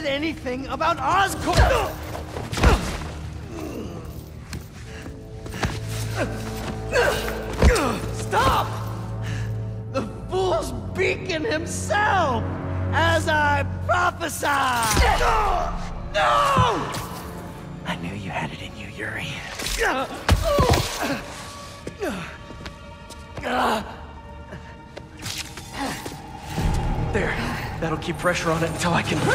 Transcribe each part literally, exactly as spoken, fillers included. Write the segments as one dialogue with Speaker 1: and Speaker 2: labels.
Speaker 1: said anything about Osborn! Stop! The fool's beacon himself! As I prophesied! No!
Speaker 2: I knew you had it in you, Yuri. There. That'll keep pressure on it until I can...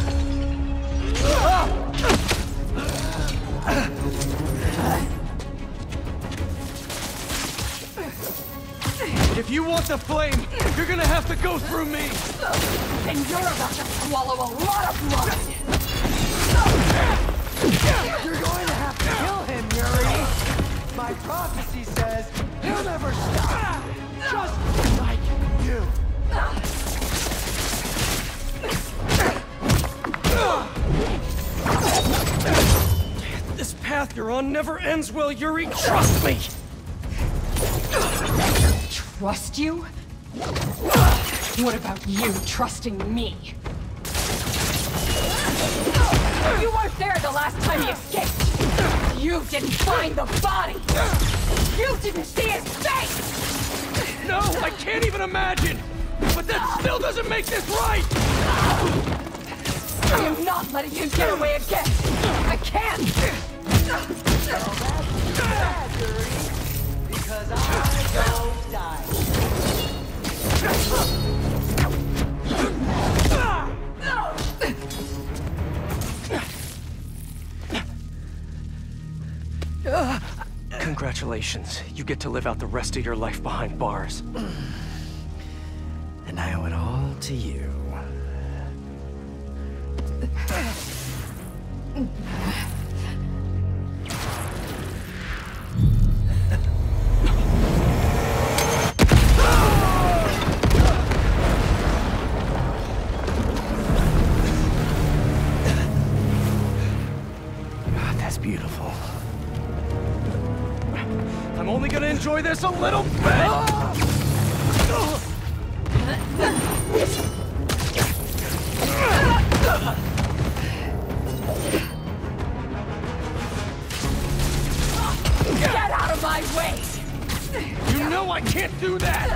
Speaker 1: If you want the flame, you're gonna have to go through me!
Speaker 3: And you're about to swallow a lot of blood!
Speaker 1: You're going to have to kill him, Yuri! My prophecy says he'll never stop! Just like you! This path you're on never ends well, Yuri! Trust me!
Speaker 3: Trust you? What about you trusting me? You weren't there the last time he escaped! You didn't find the body! You didn't see his face!
Speaker 1: No, I can't even imagine! But that still doesn't make this right!
Speaker 3: I am not letting him get away again! I can't!
Speaker 1: Well, that's bad, Yuri, because I don't die.
Speaker 2: Congratulations. You get to live out the rest of your life behind bars.
Speaker 4: And I owe it all to you.
Speaker 2: That's beautiful.
Speaker 1: I'm only gonna enjoy this a little bit!
Speaker 3: Get out of my way!
Speaker 1: You know I can't do that!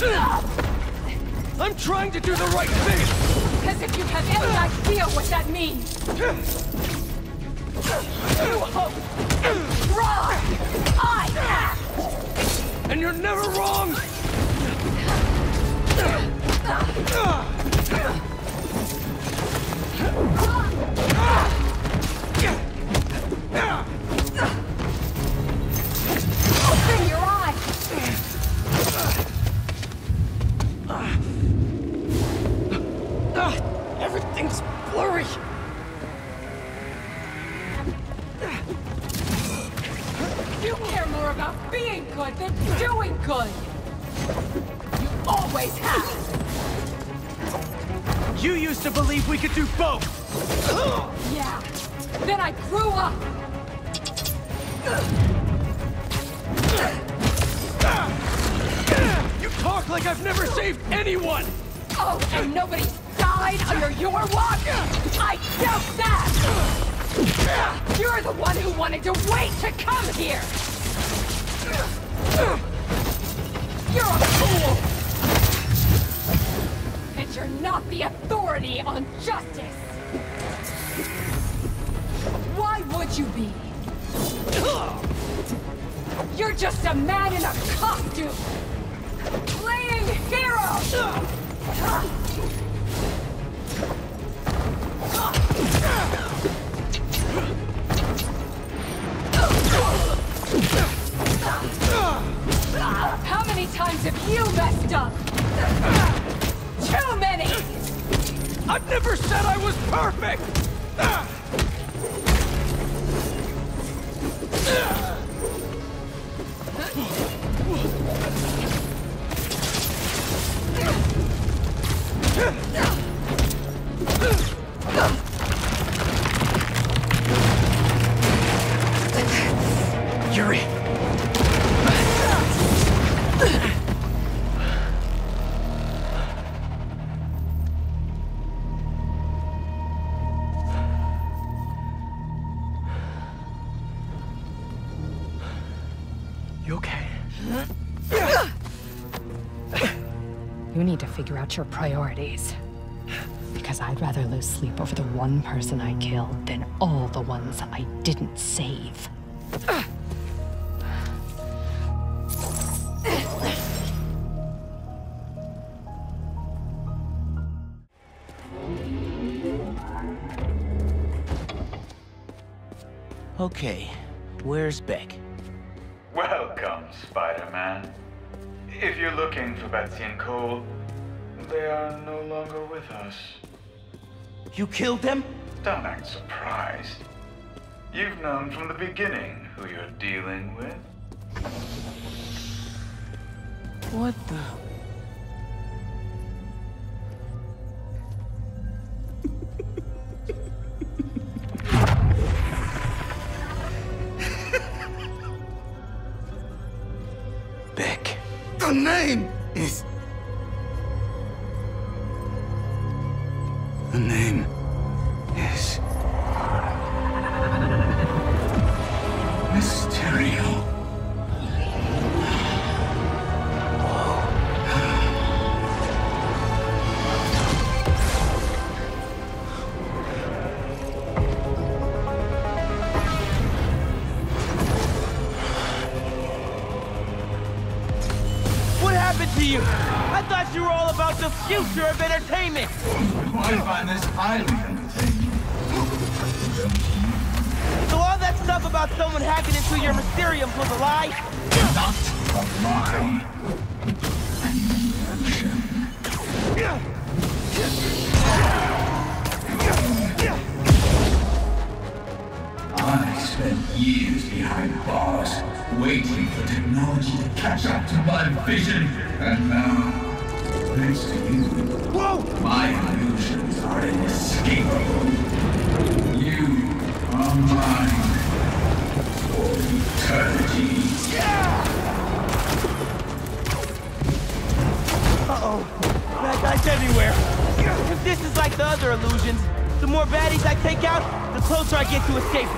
Speaker 1: I'm trying to do the right thing!
Speaker 3: As if you have any idea what that means! You hope and try! I act!
Speaker 1: And you're never wrong!
Speaker 3: Open your eyes!
Speaker 1: Everything's blurry!
Speaker 3: You care more about being good than doing good! You always have!
Speaker 1: You used to believe we could do both!
Speaker 3: Yeah, then I grew up!
Speaker 1: You talk like I've never saved anyone!
Speaker 3: Oh, and nobody died under your watch? I doubt that! You're the one who wanted to wait to come here! You're a fool! And you're not the authority on justice! Why would you be? You're just a man in a costume! Playing hero! How many times have you messed up? Too many!
Speaker 1: I've never said I was perfect!
Speaker 2: Yuri!
Speaker 3: You need to figure out your priorities. Because I'd rather lose sleep over the one person I killed than all the ones I didn't save.
Speaker 4: Okay, where's Beck?
Speaker 5: Welcome, Spider-Man. If you're looking for Betsy and Cole, they are no longer with us.
Speaker 4: You killed them?
Speaker 5: Don't act surprised. You've known from the beginning who you're dealing with.
Speaker 4: What the... Beck.
Speaker 6: The name is... The name is... Mysterio.
Speaker 4: What happened to you? I thought you were all about the future of entertainment.
Speaker 6: I find this highly entertaining.
Speaker 4: So all that stuff about someone hacking into your Mysteriums was a lie?
Speaker 6: Not of mine. I spent years behind bars, waiting for technology to catch up to my vision. And now, thanks to you, Whoa! my illusions are inescapable. You are mine for eternity.
Speaker 4: Uh-oh. Bad guys everywhere. If this is like the other illusions, the more baddies I take out, the closer I get to escape.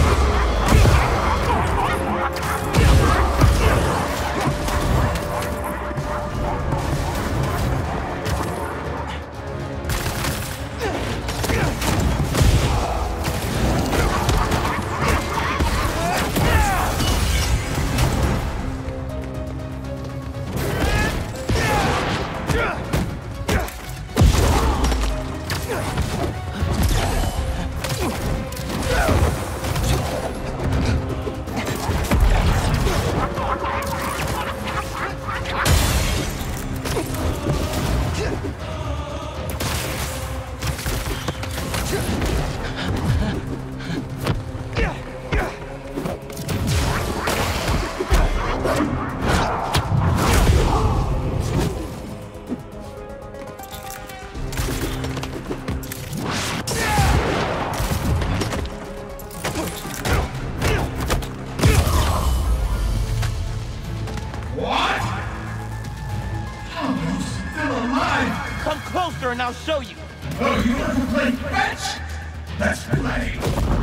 Speaker 4: And I'll show you.
Speaker 6: Oh, you want to play fetch? Let's play.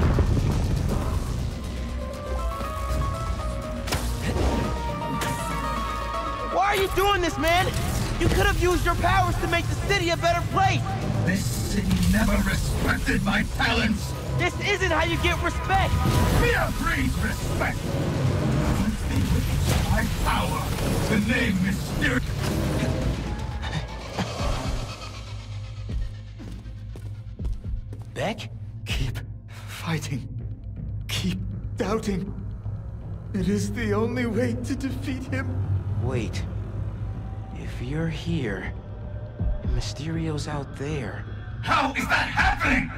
Speaker 4: Why are you doing this, man? You could have used your powers to make the city a better place.
Speaker 6: This city never respected my talents.
Speaker 4: This isn't how you get respect.
Speaker 6: Fear breeds respect. One thing with my power, the name Mysterio.
Speaker 4: Beck?
Speaker 7: Keep fighting. Keep doubting. It is the only way to defeat him.
Speaker 4: Wait. If you're here, and Mysterio's out there...
Speaker 6: How is that happening?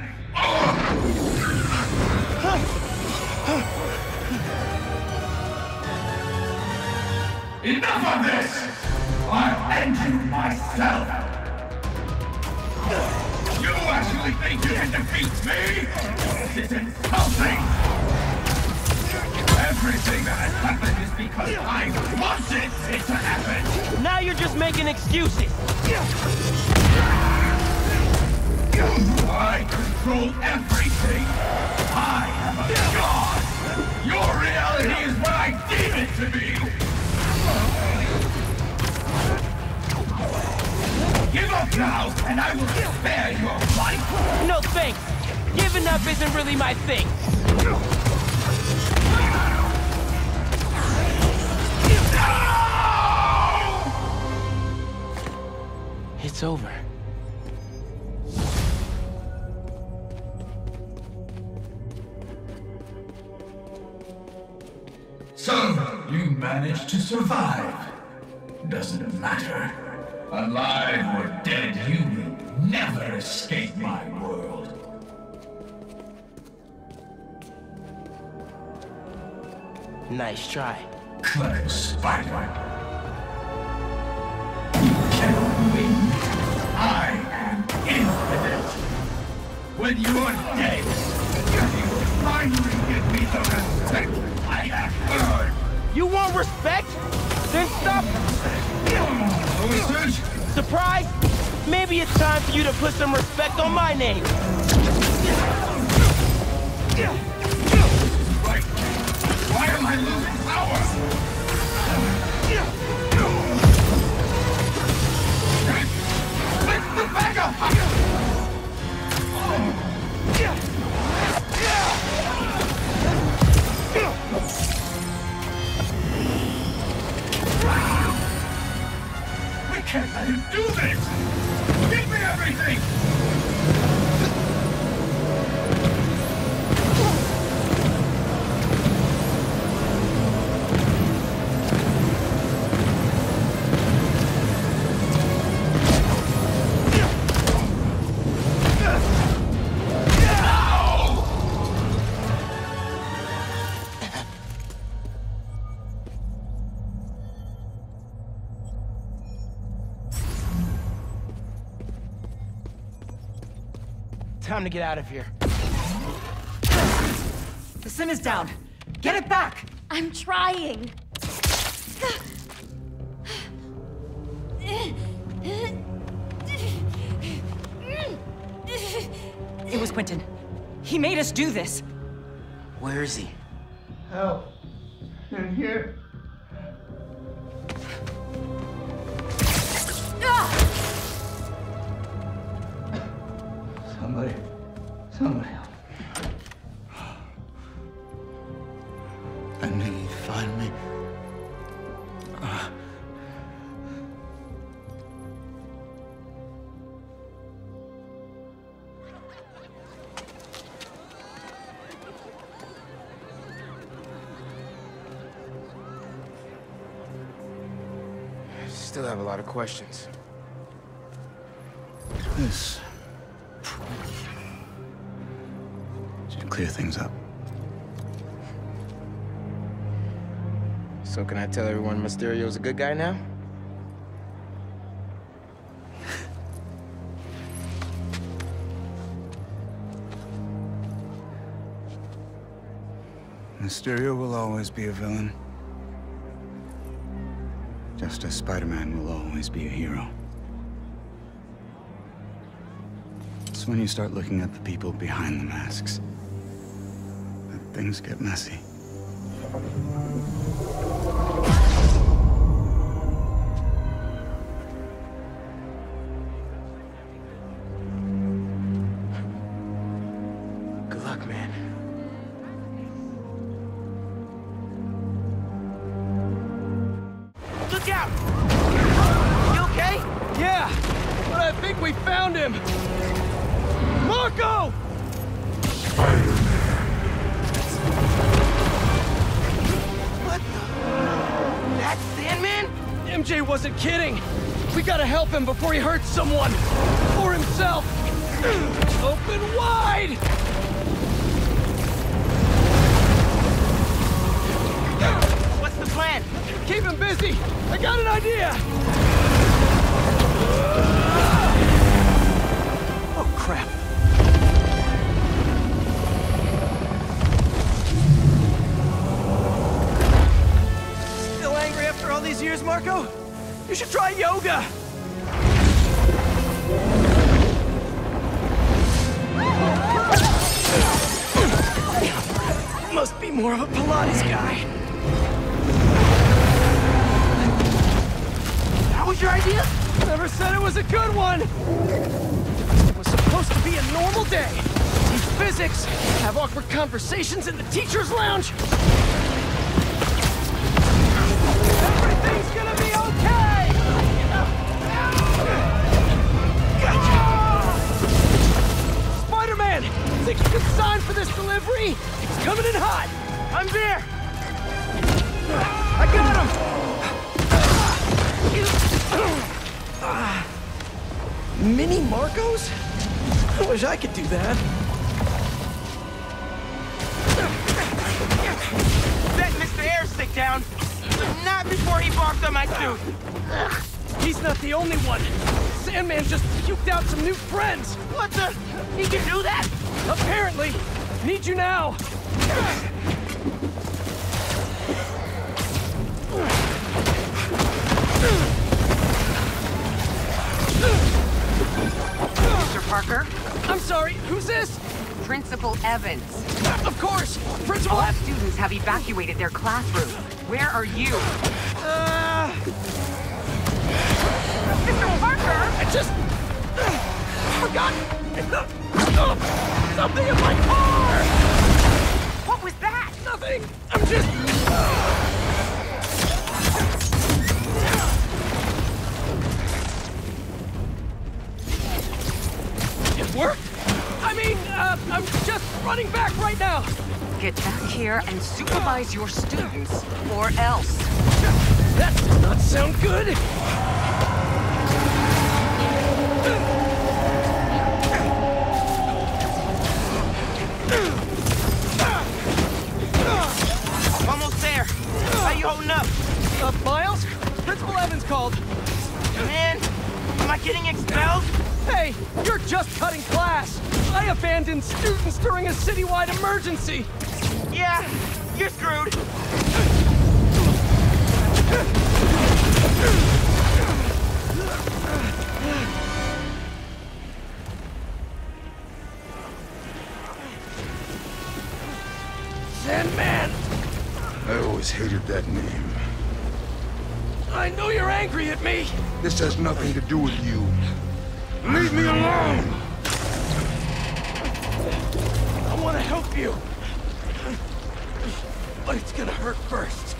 Speaker 6: Enough of this! I'll end you myself! You actually think you can defeat me? This is insulting! Everything that has happened is because I wanted it to happen!
Speaker 4: Now you're just making excuses!
Speaker 6: I control everything! I am a god! Your reality is what I deem it to be! now, and I will spare your life.
Speaker 4: No thanks. Giving up isn't really my thing. It's over.
Speaker 6: So, you managed to survive. Doesn't matter. Alive or dead, you will never escape my world.
Speaker 4: Nice try.
Speaker 6: Clever spider. You cannot win. I am infinite. When you are dead, you will finally give me the respect I have earned.
Speaker 4: You want respect? Then stop.
Speaker 6: Officers?
Speaker 4: Surprise? Maybe it's time for you to put some respect on my name.
Speaker 6: Right. Why am I losing power? Let's the back up! We can't let him do this! Give me everything!
Speaker 4: Time to get out of here.
Speaker 1: The sim is down. Get it back!
Speaker 8: I'm trying.
Speaker 1: It was Quentin. He made us do this.
Speaker 4: Where is he?
Speaker 6: Help. In here. Somebody. Somebody help.
Speaker 7: I knew you'd find me. Uh.
Speaker 2: Still have a lot of questions.
Speaker 7: This should clear things up.
Speaker 2: So can I tell everyone Mysterio's a good guy now?
Speaker 7: Mysterio will always be a villain. Just as Spider-Man will always be a hero. It's when you start looking at the people behind the masks that things get messy.
Speaker 2: Good luck, man.
Speaker 4: Look out! You okay?
Speaker 2: Yeah, but I think we found him. Marko! What the?
Speaker 4: That's Sandman?
Speaker 2: M J wasn't kidding. We gotta help him before he hurts someone. Or himself. Open wide!
Speaker 4: What's the plan?
Speaker 2: Keep him busy. I got an idea. Oh, crap. Still angry after all these years, Marko? You should try yoga. Must be more of a Pilates guy.
Speaker 4: That was your idea?
Speaker 2: Never said it was a good one. It was supposed to be a normal day. Teach physics, have awkward conversations in the teacher's lounge. Everything's gonna be okay! Spider-Man! Think you can sign for this delivery? It's coming in hot!
Speaker 4: I'm there!
Speaker 2: I got him! Mini Markos? I wish I could do that.
Speaker 4: Set Mister Airstick down! Not before he barked on my suit!
Speaker 2: He's not the only one. Sandman just puked out some new friends.
Speaker 4: What the? He can do that?
Speaker 2: Apparently. Need you now.
Speaker 3: Mister Parker?
Speaker 2: I'm sorry, who's this?
Speaker 3: Principal Evans.
Speaker 2: Of course! Principal
Speaker 3: All
Speaker 2: F-
Speaker 3: students have evacuated their classroom. Where are you?
Speaker 2: Uh...
Speaker 3: Mister Parker!
Speaker 2: I just... forgot... something in my car!
Speaker 3: What was that?
Speaker 2: Nothing! I'm just... It worked? I mean, uh, I'm just running back right now!
Speaker 3: Get back here and supervise your students, or else.
Speaker 2: That does not sound good!
Speaker 4: Almost there! How you holding up?
Speaker 2: Uh, Miles? Principal Evans called.
Speaker 4: Man, am I getting expelled?
Speaker 2: Hey, you're just cutting class! I abandoned students during a citywide emergency!
Speaker 4: Yeah, you're screwed.
Speaker 2: Sandman!
Speaker 6: I always hated that name.
Speaker 2: I know you're angry at me!
Speaker 6: This has nothing to do with you. Leave me alone!
Speaker 2: I want to help you. But it's gonna hurt first.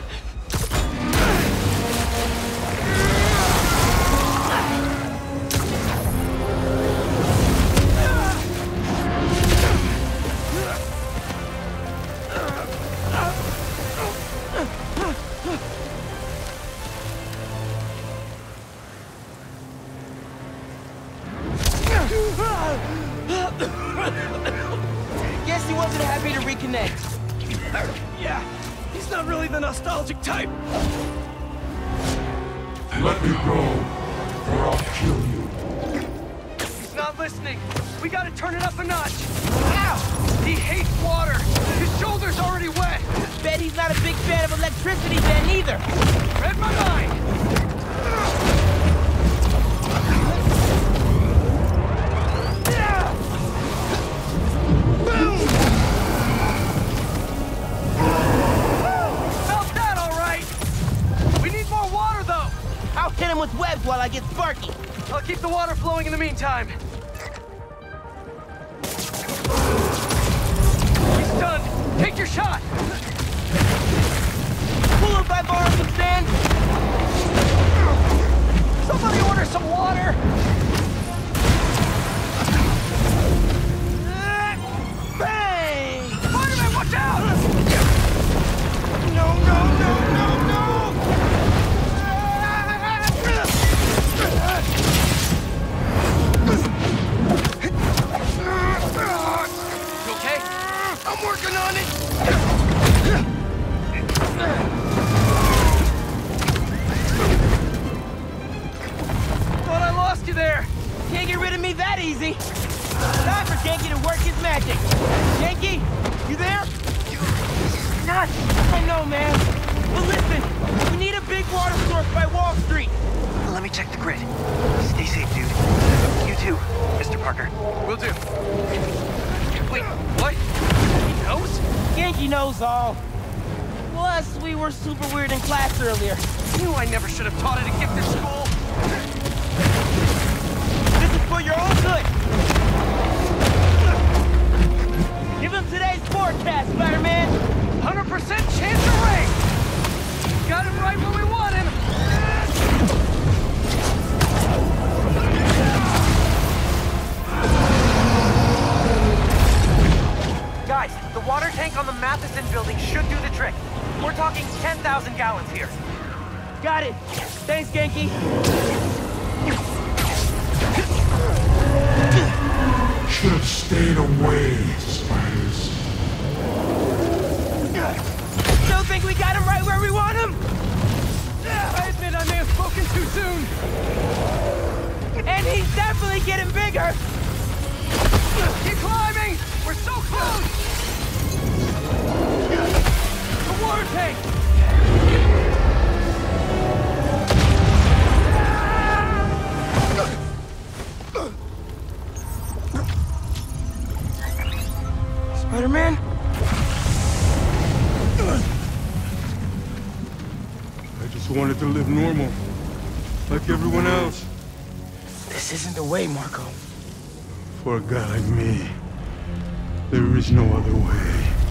Speaker 4: Guess he wasn't happy to reconnect.
Speaker 2: Yeah, he's not really the nostalgic type.
Speaker 6: Let me go, or I'll kill you.
Speaker 2: He's not listening. We gotta turn it up a notch. Ow! He hates water. His shoulder's already wet.
Speaker 4: Bet he's not a big fan of electricity then either.
Speaker 2: Read my mind.
Speaker 4: I'll hit him with webs while I get sparky.
Speaker 2: I'll keep the water flowing in the meantime. He's done. Take your shot.
Speaker 4: Cool if I borrow some sand.
Speaker 2: Somebody order some water.
Speaker 4: Bang!
Speaker 2: Spider-Man, watch out!
Speaker 4: No, no, no, no, no!
Speaker 2: You okay?
Speaker 4: I'm working on it!
Speaker 2: Thought I lost you there.
Speaker 4: Can't get rid of me that easy. Time for Genki to work his magic. Genki, you there?
Speaker 3: Nuts!
Speaker 4: I know, man. But listen, we need a big water source by Wall Street.
Speaker 8: Let me check the grid. Stay safe, dude. You too, Mister Parker.
Speaker 2: Will do. Wait, what? He knows?
Speaker 4: Genki knows all. Plus, we were super weird in class earlier.
Speaker 2: Knew I never should have taught at a gifted school.
Speaker 8: Matheson building should do the trick. We're talking ten thousand gallons here.
Speaker 4: Got it. Thanks, Genki.
Speaker 6: Should have stayed away, spiders.
Speaker 4: Still think we got him right where we want him?
Speaker 2: I admit I may have spoken too soon.
Speaker 4: And he's definitely getting bigger.
Speaker 2: Keep climbing! We're so close! The water tank!
Speaker 4: Spider-Man?
Speaker 9: I just wanted to live normal, like everyone else.
Speaker 4: This isn't the way, Marko.
Speaker 9: For a guy like me, there is no other way.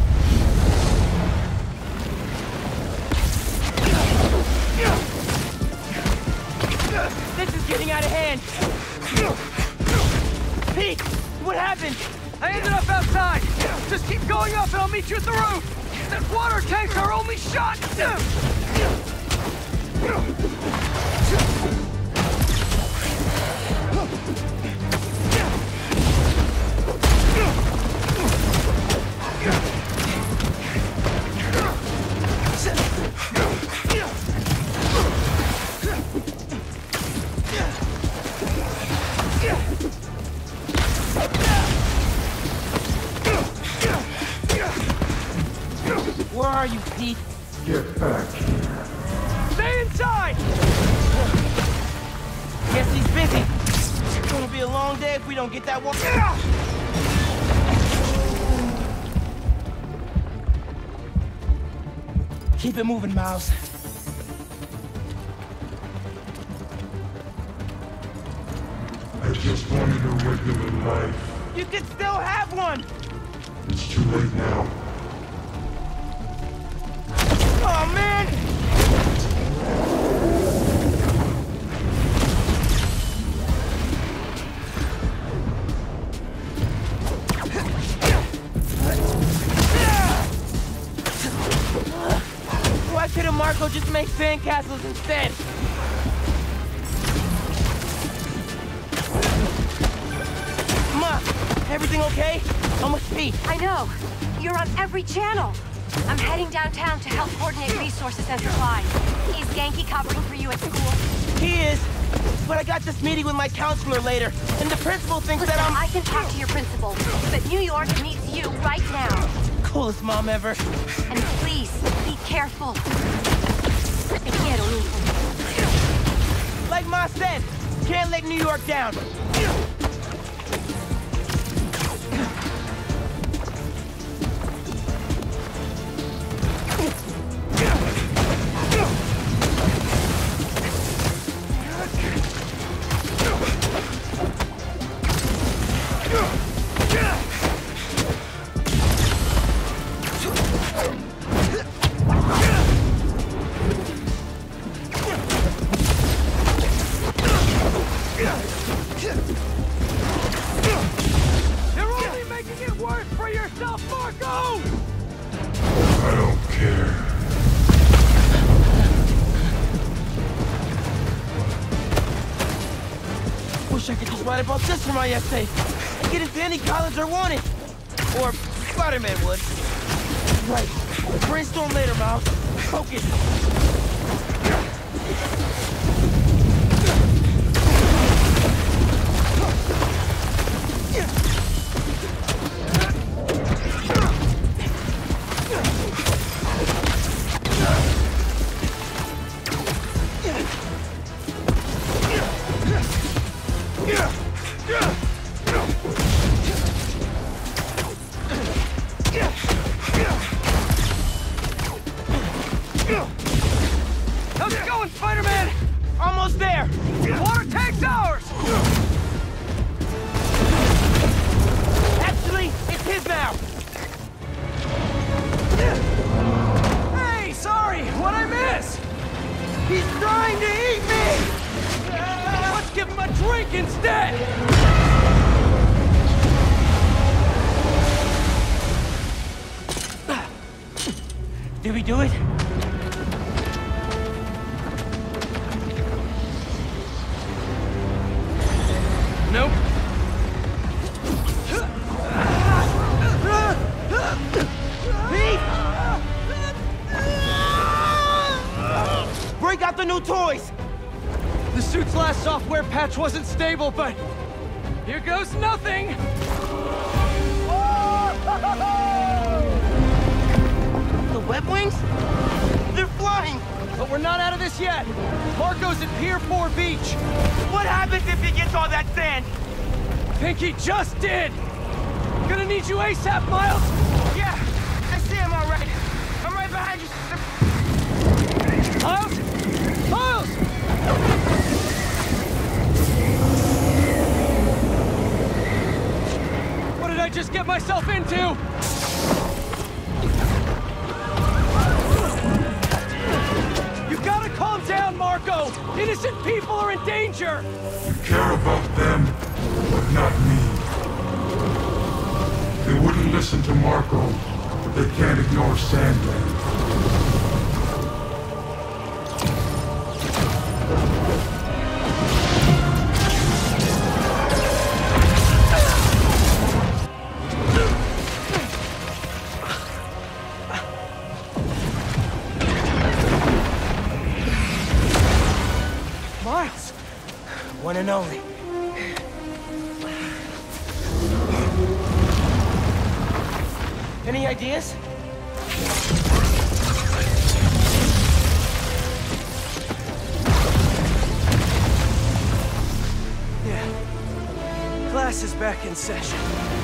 Speaker 4: This is getting out of hand. Pete, what happened?
Speaker 2: I ended up outside! Just keep going up and I'll meet you at the roof! That water tank's our only shot!
Speaker 4: Where are you, Pete?
Speaker 6: Get back here.
Speaker 2: Stay inside!
Speaker 4: Guess he's busy. It's gonna be a long day if we don't get that one. Keep it moving, Miles.
Speaker 6: I just wanted a regular life.
Speaker 4: You can still have one!
Speaker 6: It's too late now.
Speaker 4: Oh, man! Why couldn't Marko just make sandcastles instead? Ma, everything okay? Almost Pete.
Speaker 10: I know. You're on every channel. I'm heading downtown to help coordinate resources and supplies. Is Genki covering for you at school?
Speaker 4: He is, but I got this meeting with my counselor later, and the principal thinks
Speaker 10: Listen,
Speaker 4: that I'm...
Speaker 10: I can talk to your principal, but New York needs you right now.
Speaker 4: Coolest mom ever.
Speaker 10: And please, be careful. Te quiero, hijo.
Speaker 4: Like Ma said, can't let New York down.
Speaker 2: You're only making it worse for yourself, Marko!
Speaker 6: I don't care.
Speaker 4: Wish I could just write about this for my essay. And get into any college I wanted. Or Spider-Man would. Right. Brainstorm later, Miles. Focus.
Speaker 2: How's it going, Spider-Man?
Speaker 4: Almost there.
Speaker 2: Water tank's ours!
Speaker 4: Actually, it's his now.
Speaker 2: Hey, sorry, what'd I miss?
Speaker 4: He's trying to eat me!
Speaker 2: Let's give him a drink instead!
Speaker 4: Did we do it?
Speaker 2: Nope.
Speaker 4: Pete! Break out the new toys!
Speaker 2: The suit's last software patch wasn't stable, but here goes nothing!
Speaker 4: The web wings? They're flying!
Speaker 2: But we're not out of this yet. Marko's at Pier four Beach.
Speaker 4: What happens if he gets all that sand?
Speaker 2: Think he just did! Gonna need you ASAP, Miles!
Speaker 4: Yeah, I see him all right. I'm right behind you.
Speaker 2: Miles? Miles! What did I just get myself into? You gotta calm down, Marko! Innocent people are in danger!
Speaker 9: You care about them, but not me. They wouldn't listen to Marko, but they can't ignore Sandman.
Speaker 2: Miles!
Speaker 4: One and only. Any ideas?
Speaker 2: Yeah. Class is back in session.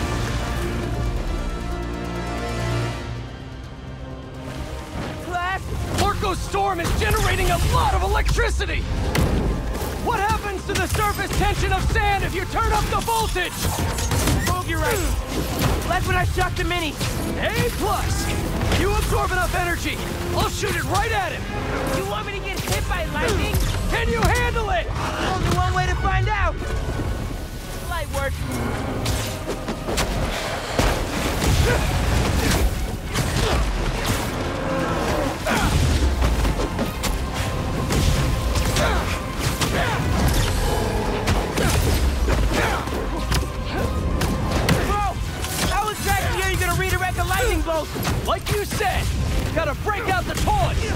Speaker 4: Class?
Speaker 2: Marko's storm is generating a lot of electricity! What happens to the surface tension of sand if you turn up the voltage?
Speaker 4: Oh, you're right. Like when I shot the mini.
Speaker 2: A plus! You absorb enough energy, I'll shoot it right at him!
Speaker 4: You want me to get hit by lightning?
Speaker 2: Can you handle it?
Speaker 4: Only one way to find out. Light work.
Speaker 2: Like you said, gotta break out the toys!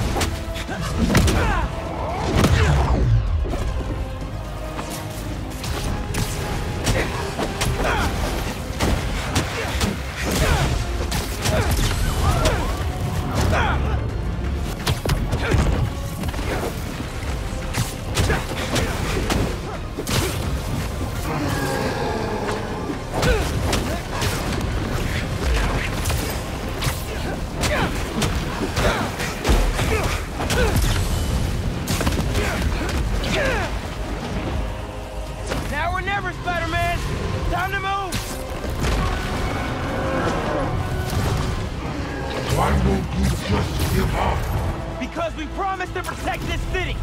Speaker 4: Now or never, Spider-Man! Time to move!
Speaker 9: Why won't you just give up?
Speaker 4: Because we promised to protect this city!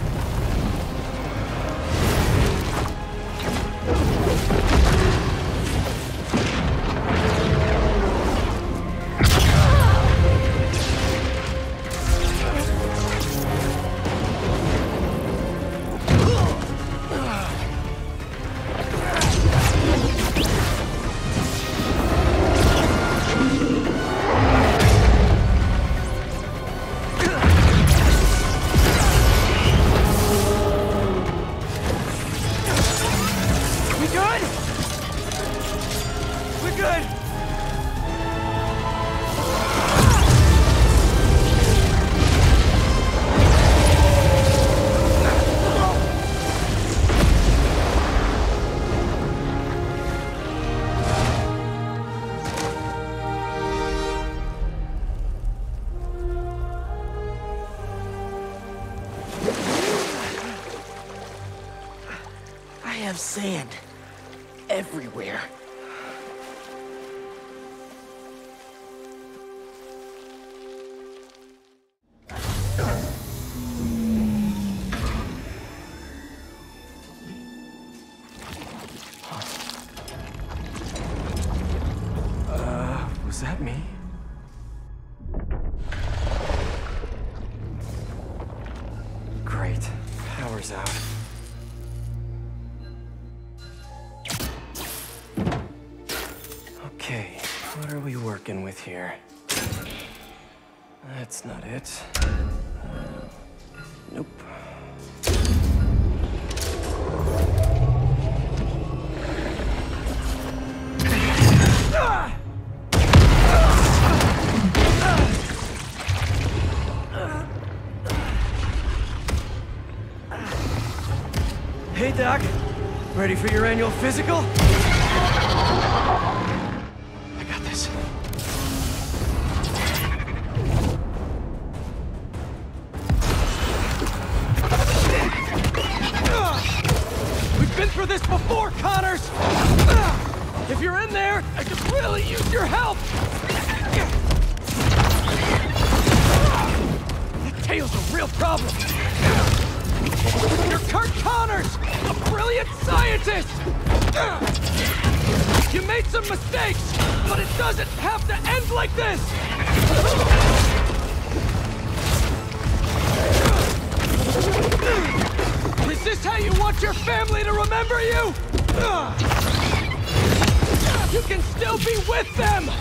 Speaker 4: Have sand everywhere.
Speaker 2: Uh, was that me? What are we working with here? That's not it. Nope. Hey, Doc. Ready for your annual physical? I got this. We've been through this before, Connors! If you're in there, I could really use your help! That tail's a real problem! You're Curt Connors, a brilliant scientist! You made some mistakes, but it doesn't have to end like this! Is this how you want your family to remember you? You can still be with them!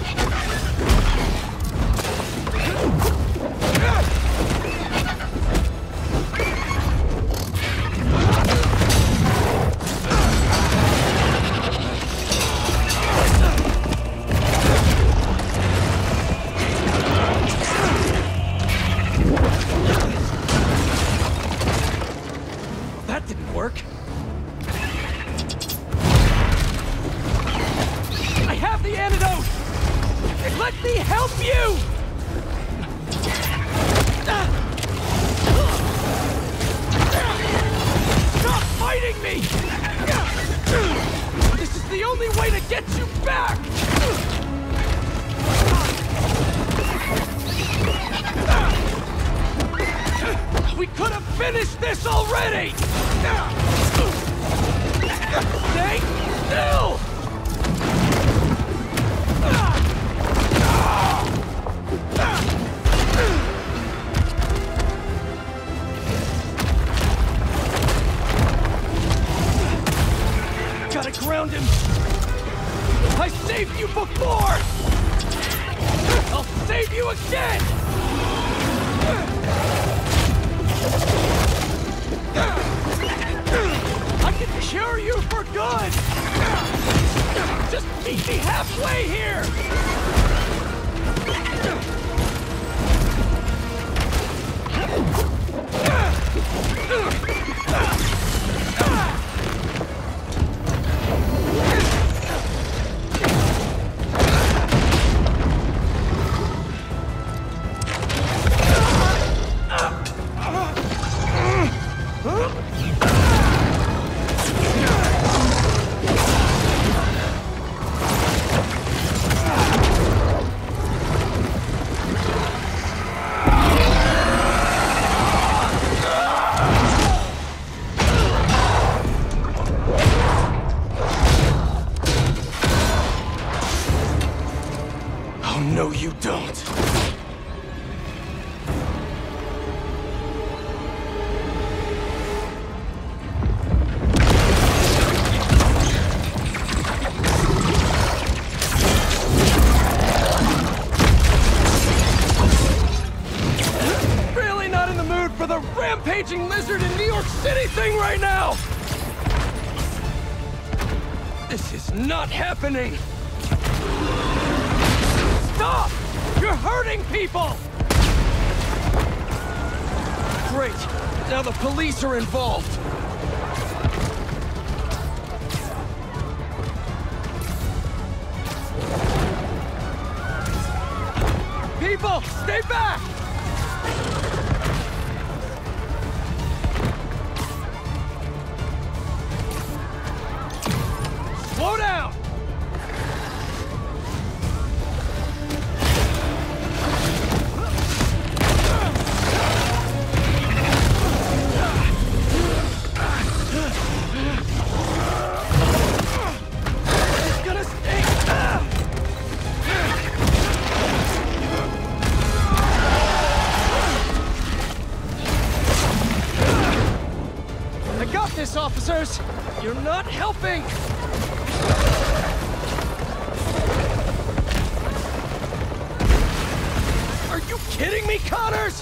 Speaker 2: Lizard in New York City thing right now! This is not happening! Stop! You're hurting people! Great! Now the police are involved! People, stay back! Slow down! It's gonna stink! I got this, officers! You're not helping! You kidding me, Connors?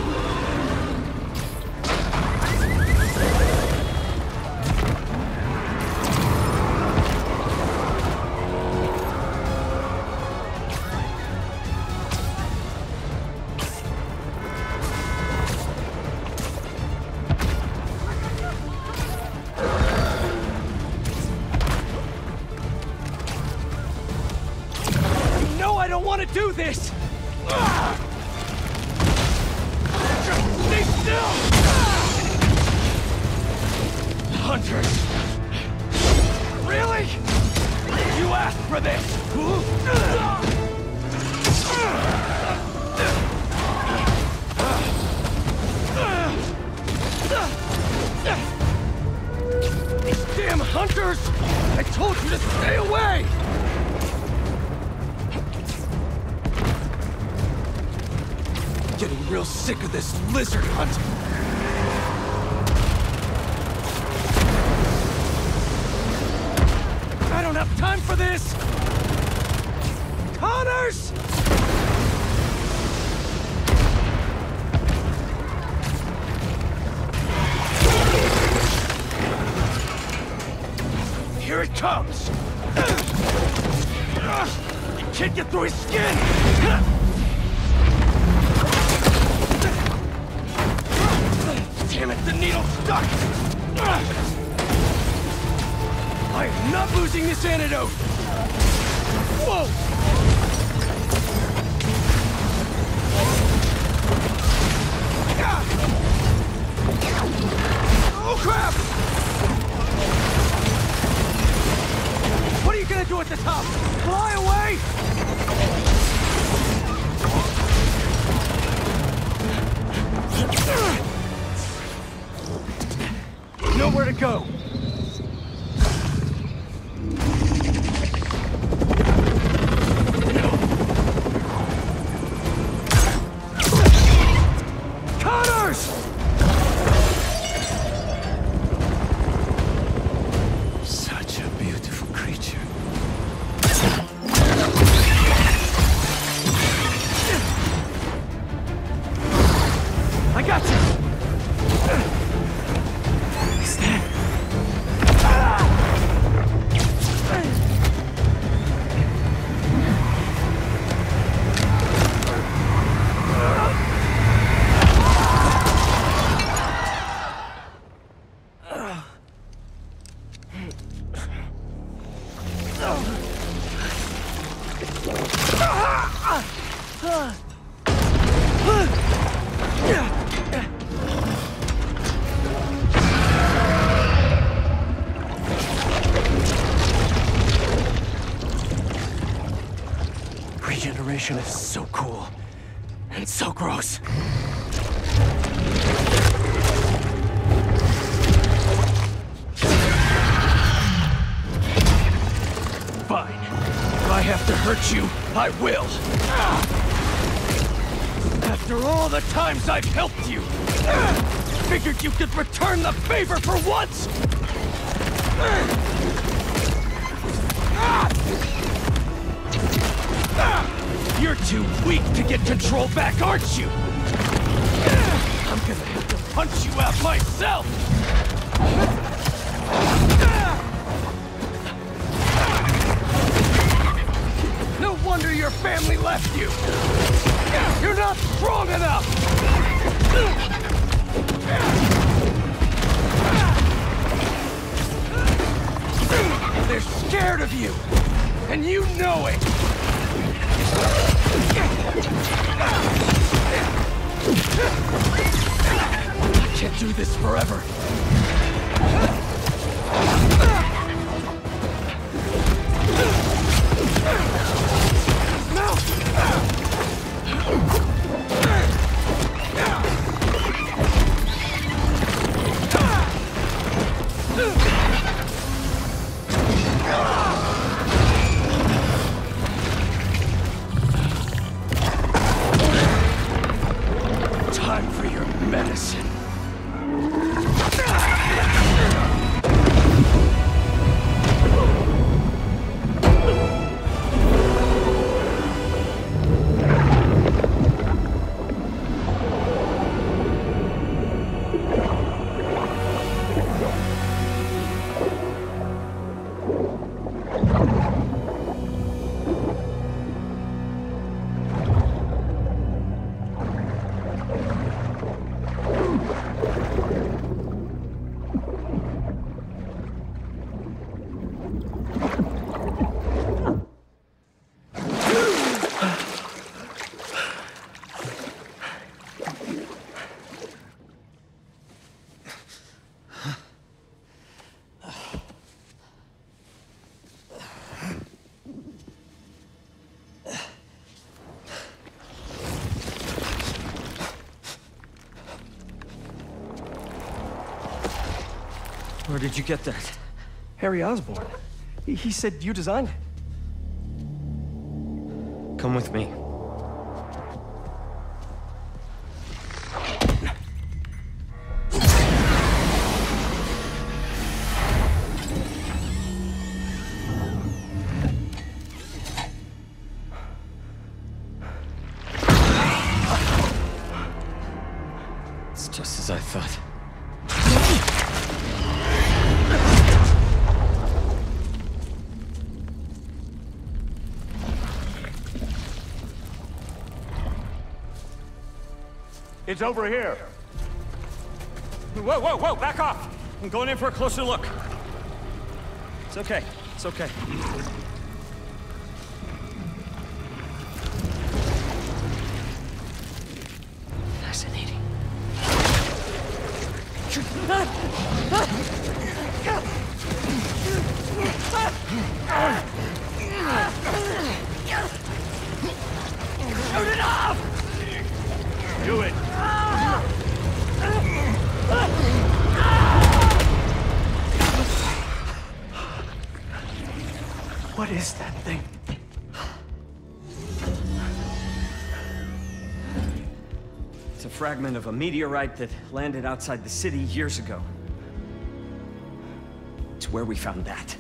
Speaker 2: To do this! Ah! Just stay still! Ah! Hunters! Really? You asked for this! These damn hunters! I told you to stay away! Getting real sick of this lizard hunt. I don't have time for this! Connors! Here it comes! You can't get through his skin! Damn it, the needle's stuck! I am not losing this antidote! Whoa! Oh crap! What are you gonna do at the top? Fly away? Nowhere to go. Connors! Such a beautiful creature. I got you. Regeneration is so cool and so gross. Fine. If I have to hurt you, I will. After all the times I've helped you, figured you could return the favor for once! You're too weak to get control back, aren't you? I'm gonna have to punch you out myself! No wonder your family left you! You're not strong enough! They're scared of you! And you know it! I can't do this forever. No! Time for your medicine. Where did you get that? Harry Osborn. He, he said you designed it. Come with me. It's just as I thought.
Speaker 11: It's over here.
Speaker 2: Whoa, whoa, whoa, back off! I'm going in for a closer look. It's okay, it's okay. Fascinating.
Speaker 1: Shoot it off!
Speaker 11: Do it.
Speaker 2: What is that thing? It's a fragment of a meteorite that landed outside the city years ago. It's where we found that.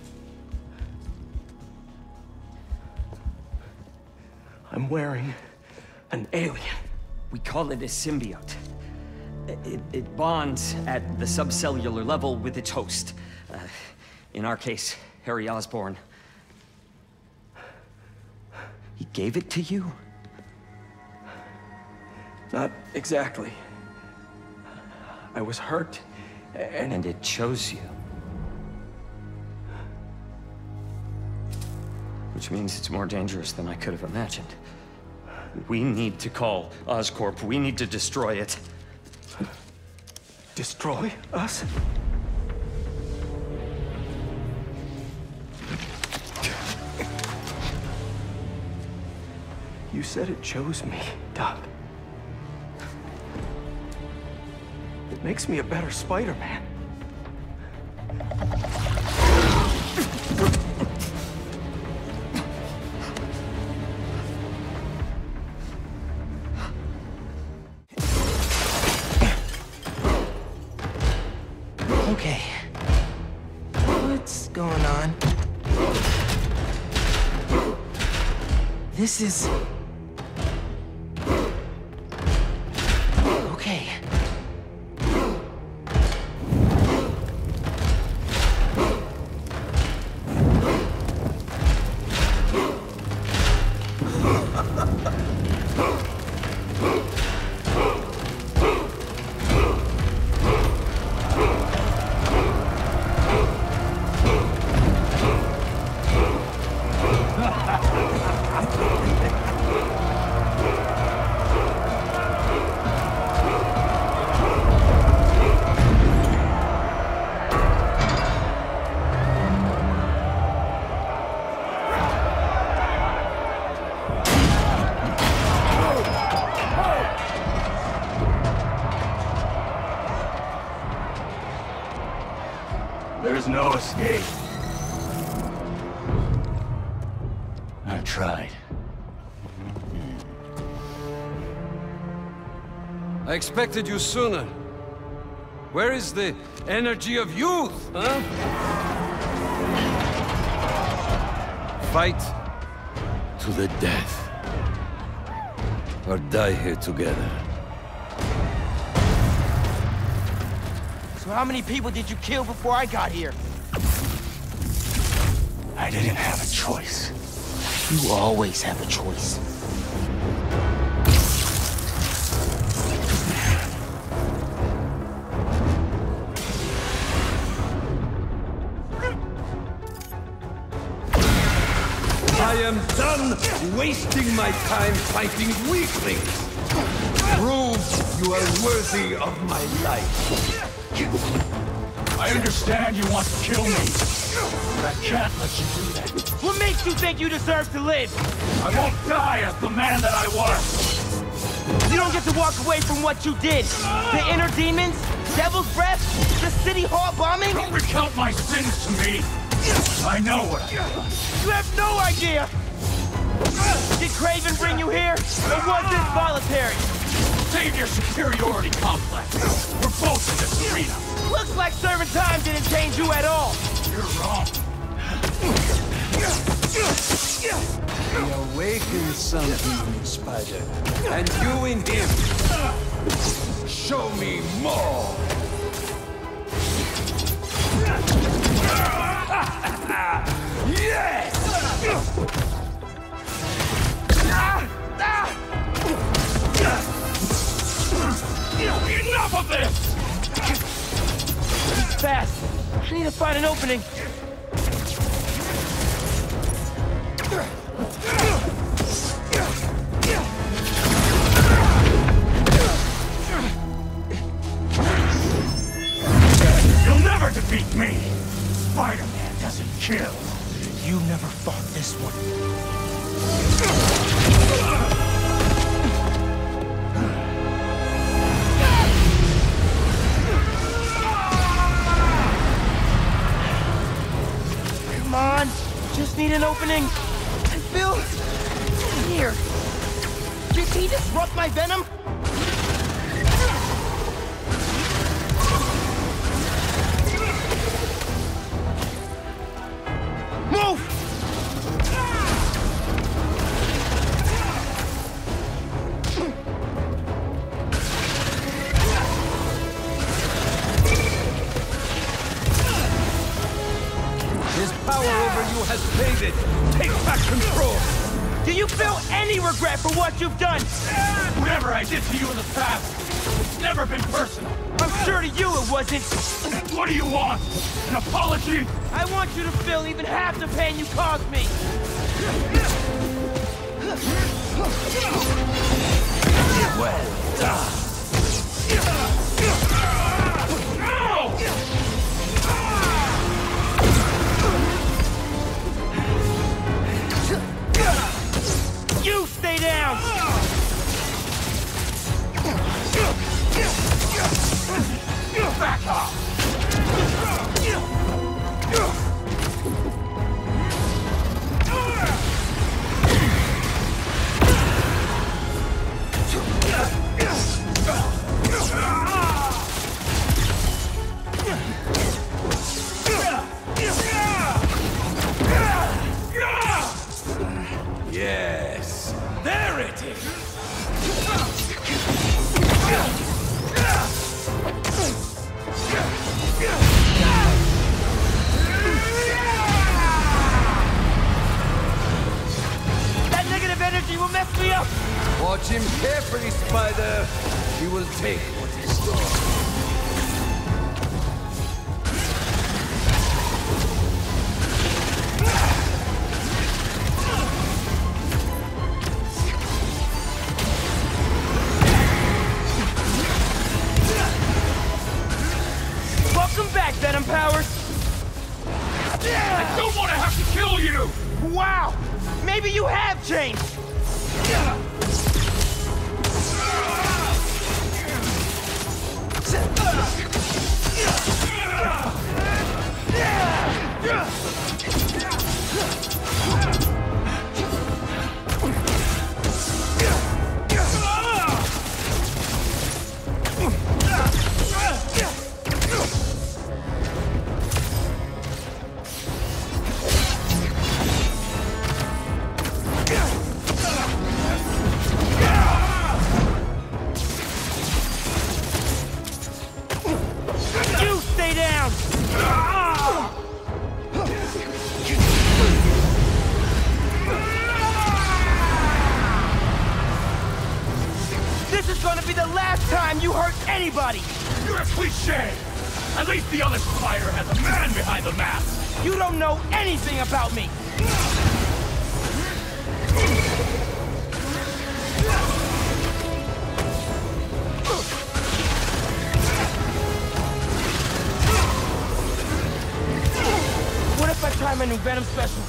Speaker 2: I'm wearing an alien. We call it a symbiote. It, it bonds at the subcellular level with its host. Uh, in our case, Harry Osborn. He gave it to you? Not exactly. I was hurt, and... And it chose you. Which means it's more dangerous than I could have imagined. We need to call Oscorp. We need to destroy it. Destroy us? You said it chose me, Doc. It makes me a better Spider-Man.
Speaker 4: Okay. What's going on? This is... Okay.
Speaker 6: There's no escape. I tried.
Speaker 12: I expected you sooner. Where is the energy of youth, huh? Fight to the death. Or die here together.
Speaker 4: So how many people did you kill before I got here?
Speaker 6: I didn't have a choice.
Speaker 4: You always have a choice.
Speaker 12: I am done wasting my time fighting weaklings. Prove you are worthy of my life.
Speaker 6: I understand you want to kill me, but I can't let you do that.
Speaker 4: What makes you think you deserve to live?
Speaker 6: I won't die as the man that I was.
Speaker 4: You don't get to walk away from what you did. The inner demons, Devil's Breath? The City Hall bombing?
Speaker 6: Don't recount my sins to me! I know what I done.
Speaker 4: You have no idea! Did Kraven bring you here, or was this voluntary?
Speaker 6: Save your superiority complex. We're both in this arena.
Speaker 4: Looks like serving time didn't change you at all.
Speaker 6: You're wrong.
Speaker 12: He awakens something in Spider, and you in him. Show me more. Yes!
Speaker 6: Enough of this!
Speaker 4: He's fast. I need to find an opening.
Speaker 6: You'll never defeat me! Spider-Man doesn't kill.
Speaker 4: You never fought this one. Come on, just need an opening. And Phil, here. Did he disrupt my Venom? Move!
Speaker 12: His power over you has faded. Take back control.
Speaker 4: Do you feel any regret for what you've done?
Speaker 6: Whatever I did to you in the past, it's never been personal.
Speaker 4: I'm sure to you it wasn't.
Speaker 6: What do you want? An apology?
Speaker 4: I want you to feel even half the pain you caused me.
Speaker 12: Well done.
Speaker 4: You stay down!
Speaker 6: Back off!
Speaker 12: Yes, there it is.
Speaker 4: That negative energy will mess me up!
Speaker 12: Watch him carefully, Spider. He will take what is yours.
Speaker 4: Welcome back, Venom Powers!
Speaker 6: I don't want to have to kill you!
Speaker 4: Wow! Maybe you have changed! Anybody!
Speaker 6: You're a cliche! At least the other spider has a man behind the mask!
Speaker 4: You don't know anything about me! What if I try my new Venom special?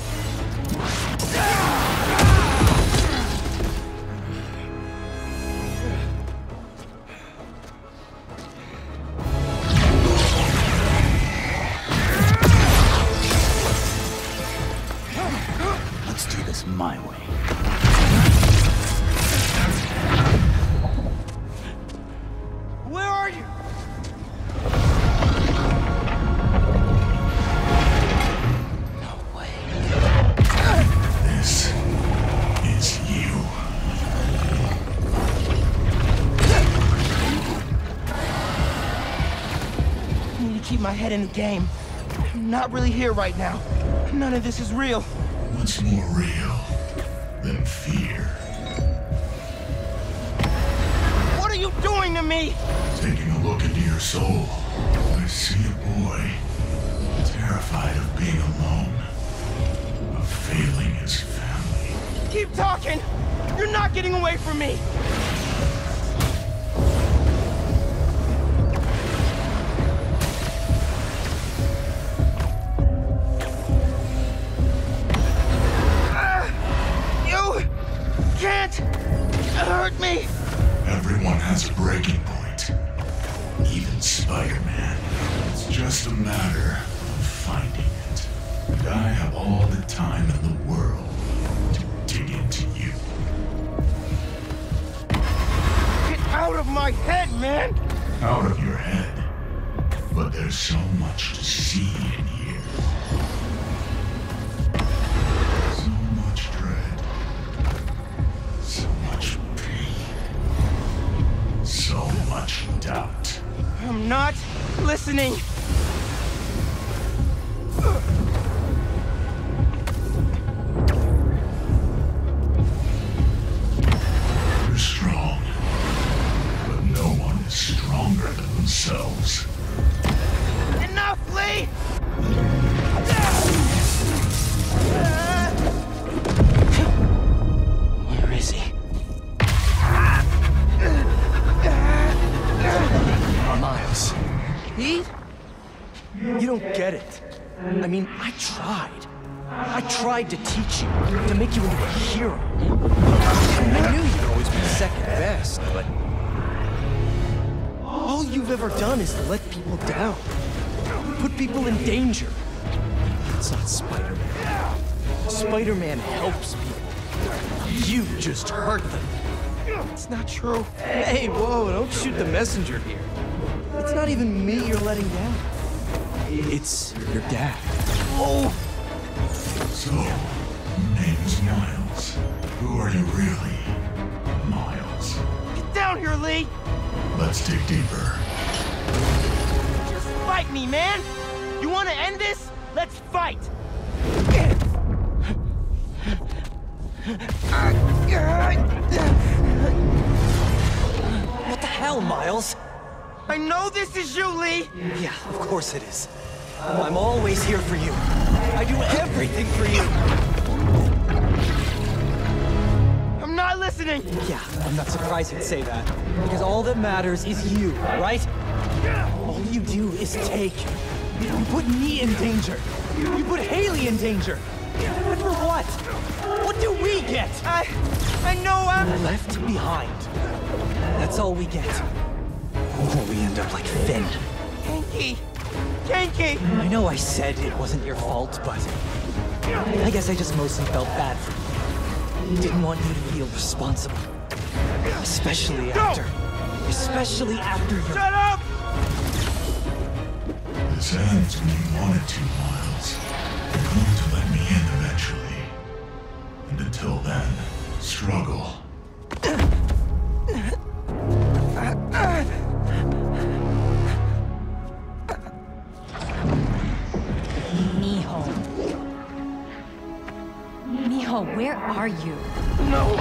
Speaker 6: my way.
Speaker 4: Where are you?
Speaker 6: No way. This is you.
Speaker 4: I need to keep my head in the game. I'm not really here right now. None of this is real.
Speaker 6: What's more real than fear?
Speaker 4: What are you doing to me?
Speaker 6: Taking a look into your soul, I see a boy terrified of being alone, of failing his family.
Speaker 4: Keep talking! You're not getting away from me! Hurt me!
Speaker 6: Everyone has a breaking point. Even Spider-Man. It's just a matter of finding it. And I have all the time in the world to dig into you.
Speaker 4: Get out of my head, man!
Speaker 6: Out of your head. But there's so much to see in here. So much dread. So much So much doubt.
Speaker 4: I'm not listening.
Speaker 6: You're strong, but no one is stronger than themselves.
Speaker 4: Enough, Lee! Where is he?
Speaker 1: Miles. He? You don't get it. I mean, I tried. I tried to teach you, to make you into a hero. I knew you'd always be second best, but... all you've ever done is let people down. Put people in danger. That's not Spider-Man. Spider-Man helps people. You just hurt them.
Speaker 4: It's not true.
Speaker 1: Hey, whoa, don't shoot the messenger here. It's not even me you're letting down. It's your dad.
Speaker 4: Oh!
Speaker 6: So, your name is Miles. Who are you really, Miles?
Speaker 4: Get down here, Lee!
Speaker 6: Let's dig deeper.
Speaker 4: Just fight me, man! You want to end this? Let's fight!
Speaker 1: What the hell, Miles?
Speaker 4: I know this is you, Lee!
Speaker 1: Yeah, of course it is. I'm always here for you. I do everything for you.
Speaker 4: I'm not listening!
Speaker 1: Yeah, I'm not surprised you'd say that. Because all that matters is you, right? All you do is take. You put me in danger. You put Haley in danger. But for what? What do we get?
Speaker 4: I... I know I'm...
Speaker 1: left behind. That's all we get. Or we end up like Finn.
Speaker 4: Ganke! Ganke!
Speaker 1: I know I said it wasn't your fault, but... I guess I just mostly felt bad for you. Didn't want you to feel responsible. Especially after... Especially after your...
Speaker 4: Shut up!
Speaker 6: This ends when you want it to, Miles. You're going to let me in eventually. And until then, struggle.
Speaker 10: Mijo. Mijo, where are you?
Speaker 4: No!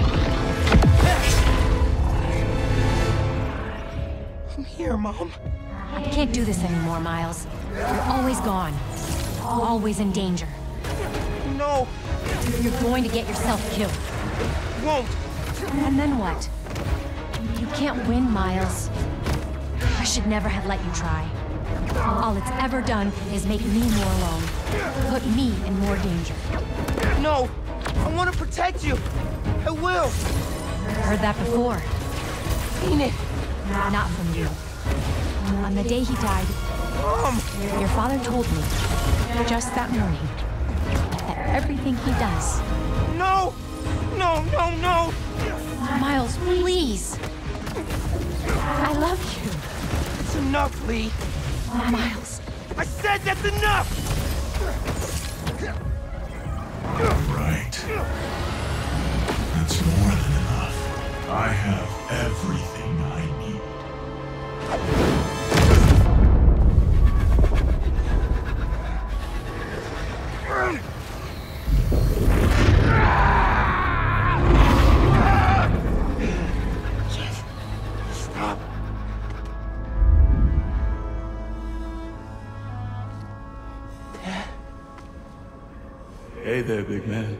Speaker 4: I'm here, Mom.
Speaker 10: I can't do this anymore, Miles. You're always gone. Always in danger.
Speaker 4: No!
Speaker 10: You're going to get yourself killed.
Speaker 4: Won't!
Speaker 10: And then what? You can't win, Miles. I should never have let you try. All it's ever done is make me more alone. Put me in more danger.
Speaker 4: No! I want to protect you! I will!
Speaker 10: Heard that before.
Speaker 4: Mean it!
Speaker 10: Not from you. On the day he died,
Speaker 4: Mom!
Speaker 10: Your father told me, just that morning, that everything he does,
Speaker 4: No! No, no, no!
Speaker 10: Miles, please. I love you.
Speaker 4: It's enough, Lee.
Speaker 10: Miles.
Speaker 4: I said that's enough!
Speaker 6: Right. That's more than enough. I have everything I need.
Speaker 4: Stop.
Speaker 13: Hey there, big man.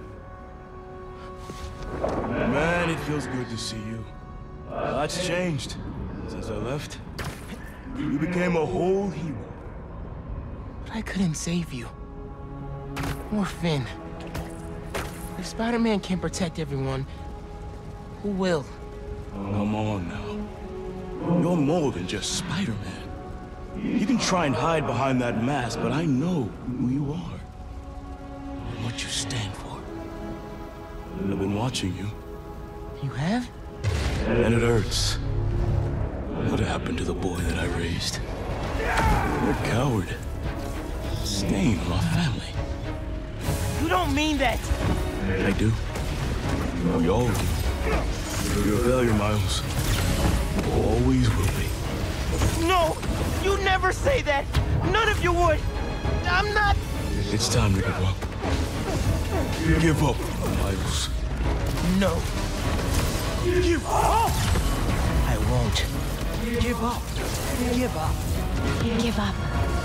Speaker 13: Man, it feels good to see you. Lots changed since I left. You became a whole hero.
Speaker 4: But I couldn't save you. Or Finn. If Spider-Man can't protect everyone, who will?
Speaker 13: Come on now. You're more than just Spider-Man. You can try and hide behind that mask, but I know who you are. And what you stand for. I've been watching you.
Speaker 4: You have?
Speaker 13: And it hurts. What happened to the boy that I raised? You're a coward. Stain on our family.
Speaker 4: You don't mean that!
Speaker 13: I do. We all do. You're a failure, Miles. You always will be.
Speaker 4: No! You never say that! None of you would! I'm not...
Speaker 13: It's time to give up. Give up, Miles.
Speaker 4: No.
Speaker 1: Give up!
Speaker 4: I won't.
Speaker 1: Give up. Give up.
Speaker 10: Give up.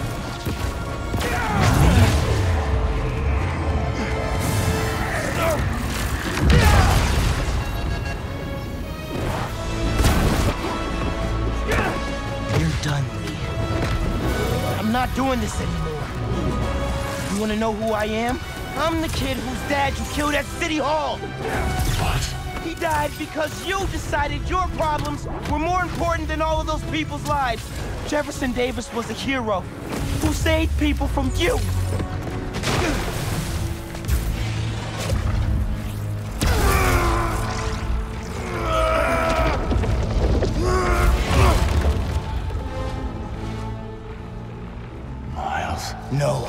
Speaker 4: You're done, Lee. I'm not doing this anymore. You wanna know who I am? I'm the kid whose dad you killed at City Hall!
Speaker 13: What?
Speaker 4: He died because you decided your problems were more important than all of those people's lives. Jefferson Davis was a hero who saved people from you.
Speaker 13: Miles.
Speaker 4: No.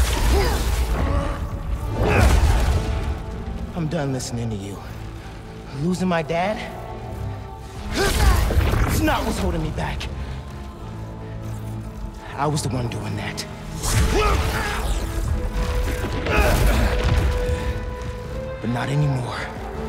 Speaker 4: I'm done listening to you. Losing my dad? It's not what's holding me back. I was the one doing that. But not anymore.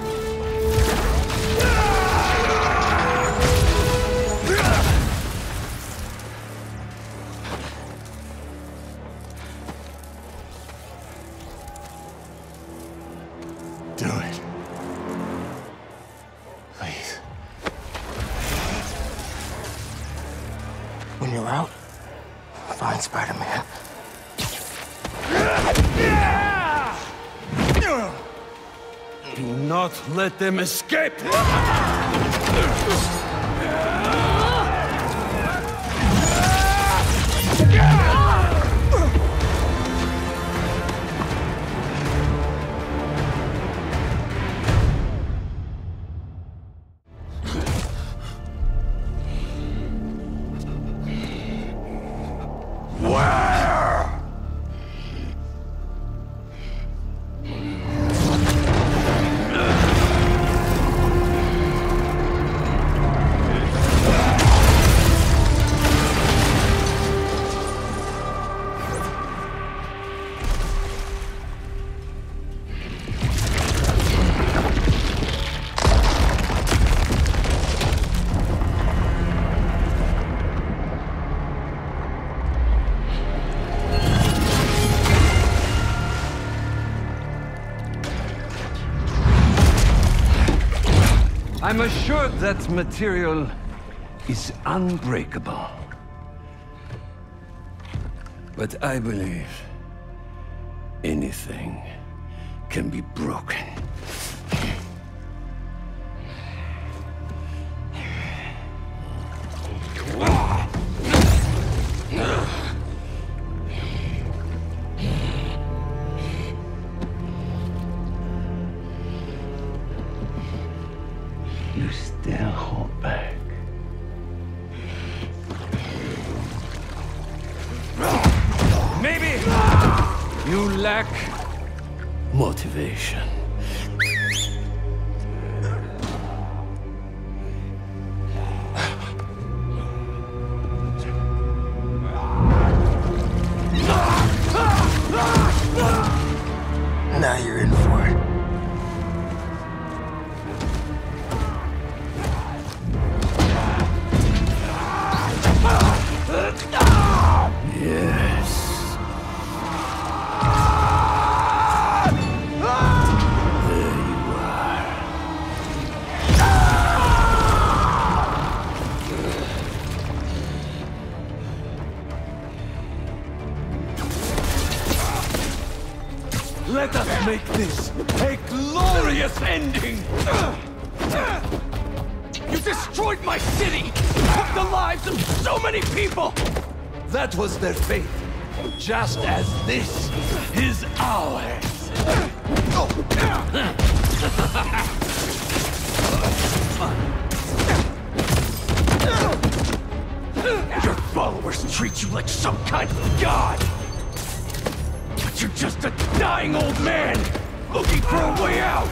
Speaker 13: Do it. Please.
Speaker 4: When you're out, find Spider-Man.
Speaker 12: Do not let them escape! I'm assured that material is unbreakable. But I believe anything can be broken. You lack motivation.
Speaker 8: Now you're in for it.
Speaker 12: Yes. There you are. Let us make this a glorious ending! You destroyed my city! Took the lives of so many people! That was their fate, just as this is ours. Your followers treat you like some kind of god! But you're just a dying old man, looking for a way out!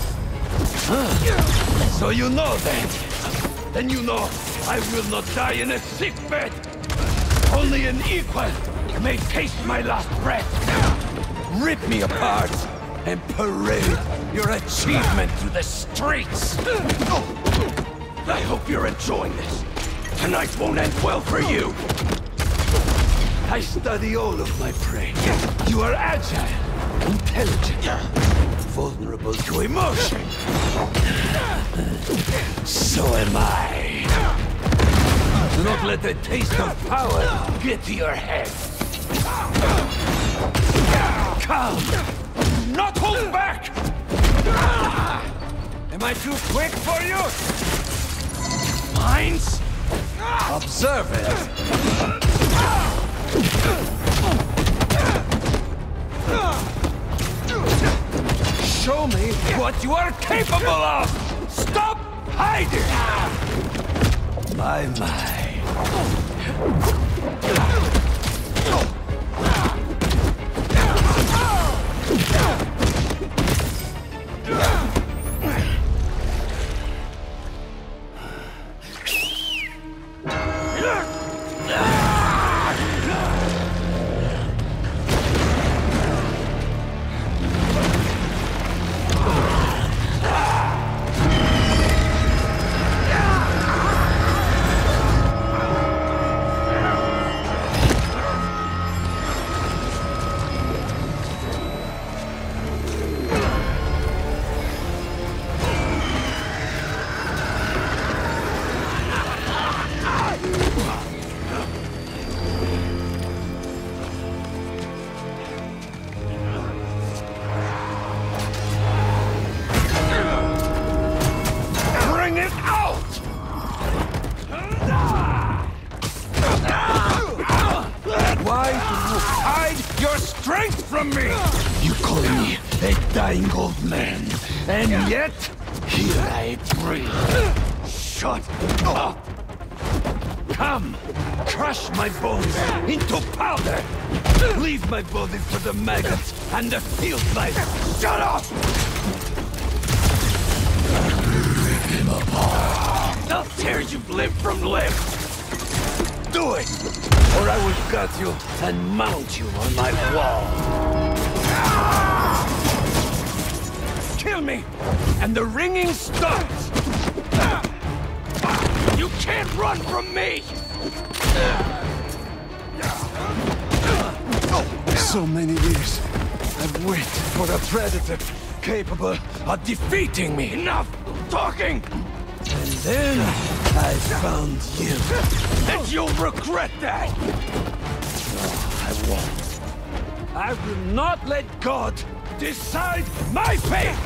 Speaker 12: So you know that. Then you know I will not die in a sick bed. Only an equal may taste my last breath. Rip me apart and parade your achievement through the streets. I hope you're enjoying this. Tonight won't end well for you. I study all of my prey. You are agile, intelligent, vulnerable to emotion. So am I. Do not let the taste of power get to your head. Come! Do not hold back! Am I too quick for you? Minds? Observe it. Show me what you are capable of! Stop hiding! My, my. And yet, here I breathe. Shut up! Come! Crush my bones into powder! Leave my body for the maggots and the field life! Shut up! Rip him apart! I'll tear you limb from limb! Do it! Or I will gut you and mount you on my wall! Kill me, and the ringing stops! You can't run from me! So many years, I've waited for a predator capable of defeating me. Enough talking! And then I found you. And you'll regret that! No, I won't. I will not let God decide my fate!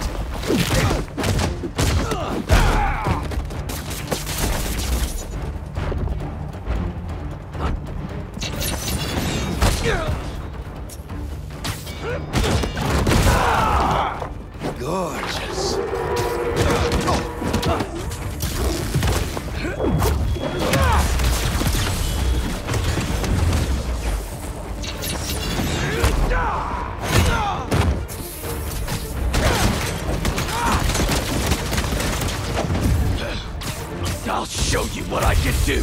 Speaker 12: Gorgeous. show you what I can do!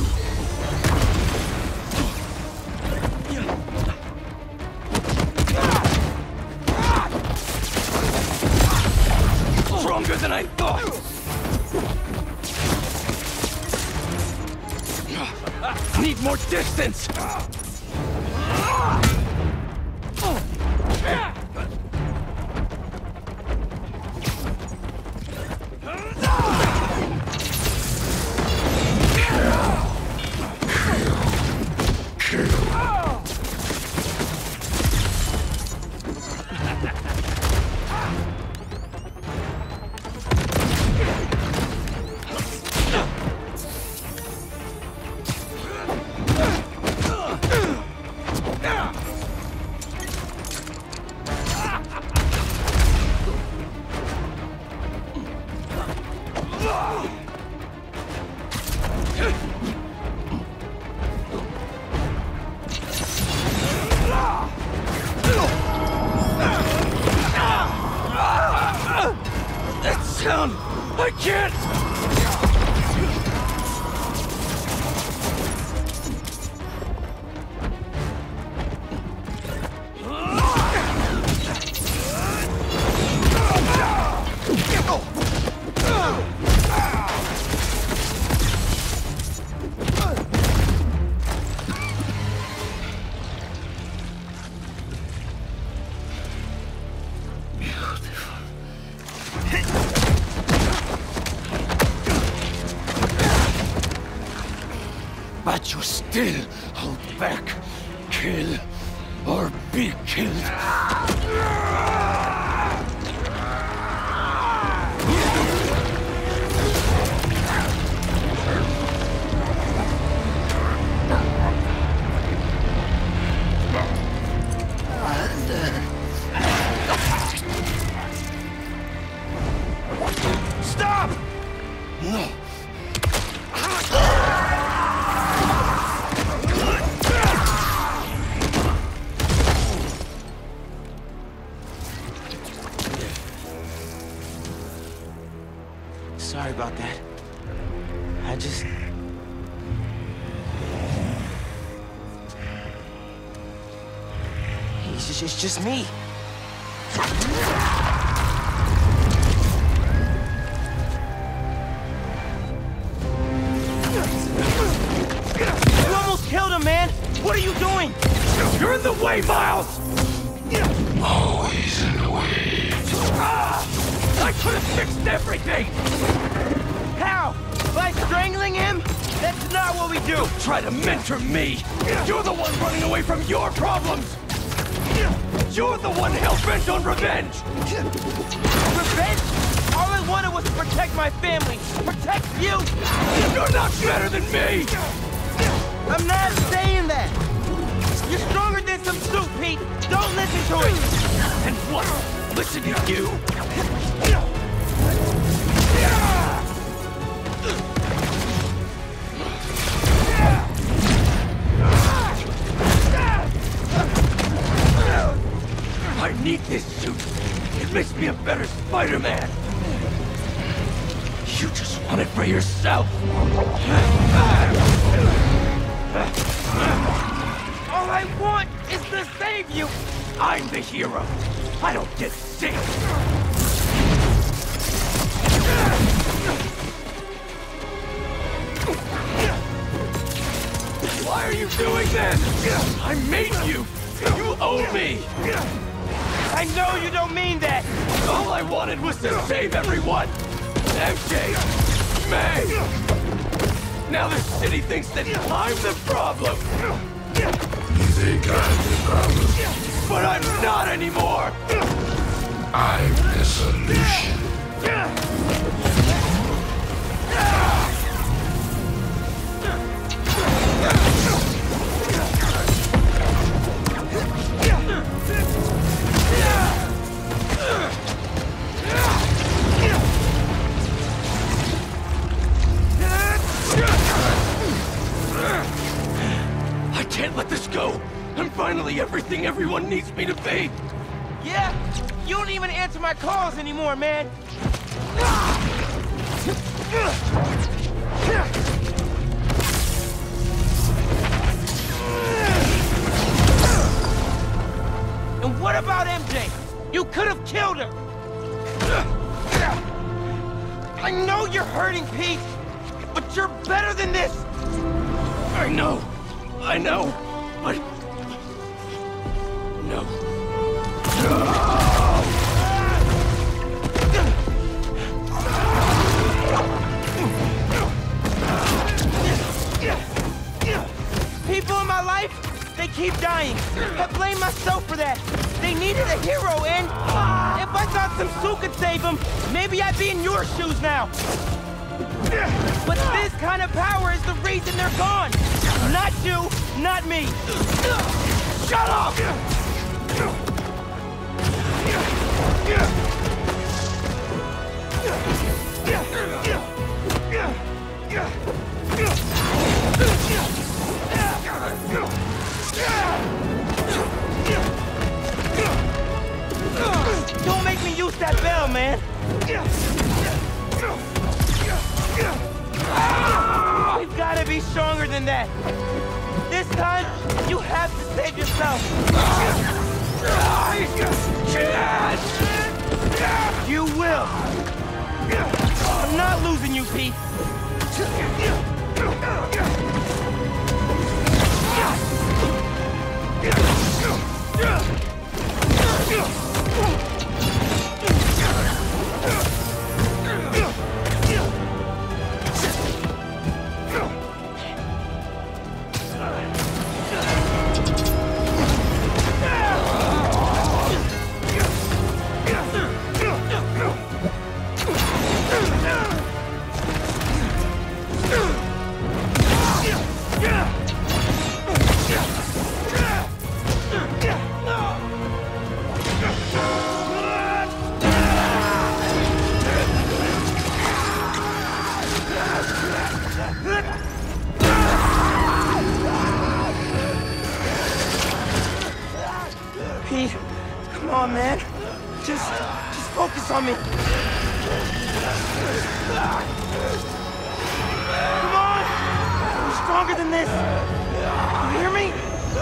Speaker 12: Stronger than I thought! Need more distance! I can't! But you still hold back. Kill or be killed. Stop! No.
Speaker 4: Sorry about that. I just... It's just, it's just me. You almost killed him, man! What are you doing?
Speaker 12: You're in the way, Miles!
Speaker 6: Always in the way.
Speaker 12: Ah! I could have fixed everything!
Speaker 4: How? By strangling him? That's not what we do!
Speaker 12: Don't try to mentor me! You're the one running away from your problems! You're the one hell-bent on revenge!
Speaker 4: Revenge? All I wanted was to protect my family! Protect you!
Speaker 12: You're not better than me!
Speaker 4: I'm not saying that! You're stronger than some soup, Pete! Don't listen to it!
Speaker 12: And what? Listen to you? I need this suit. It makes me a better Spider-Man. You just want it for yourself.
Speaker 4: All I want is to save you!
Speaker 12: I'm the hero. I don't get sick. Why are you doing this? I made you. You owe me.
Speaker 4: I know you don't mean that.
Speaker 12: All I wanted was to save everyone. M J, May. Now the city thinks that I'm the problem.
Speaker 6: You think I'm the problem?
Speaker 12: But I'm not anymore.
Speaker 6: I'm the solution.
Speaker 12: I can't let this go. I'm finally everything everyone needs me to be.
Speaker 4: Yeah? You don't even answer my calls anymore, man! And what about M J? You could have killed her! I know you're hurting, Pete, but you're better than this!
Speaker 12: I know. I know. But... No.
Speaker 4: People in my life, they keep dying. I blame myself for that. They needed a hero, and if I thought some suit could save them, maybe I'd be in your shoes now. But this kind of power is the reason they're gone. Not you, not me. Shut up! Don't make me use that bell, man! We've got to be stronger than that! This time, you have to save yourself! You will! I'm not losing you, Pete! Pete, come on, man. Just, just focus on me. Come on! We're stronger than this. You hear me?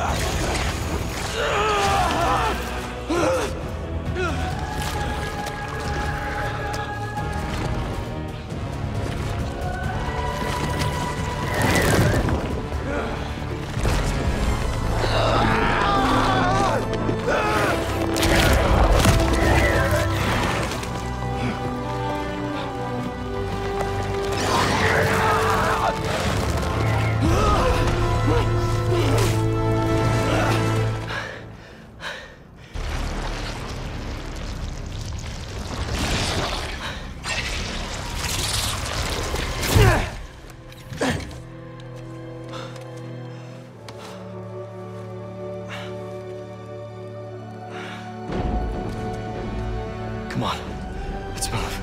Speaker 2: Come on, let's move.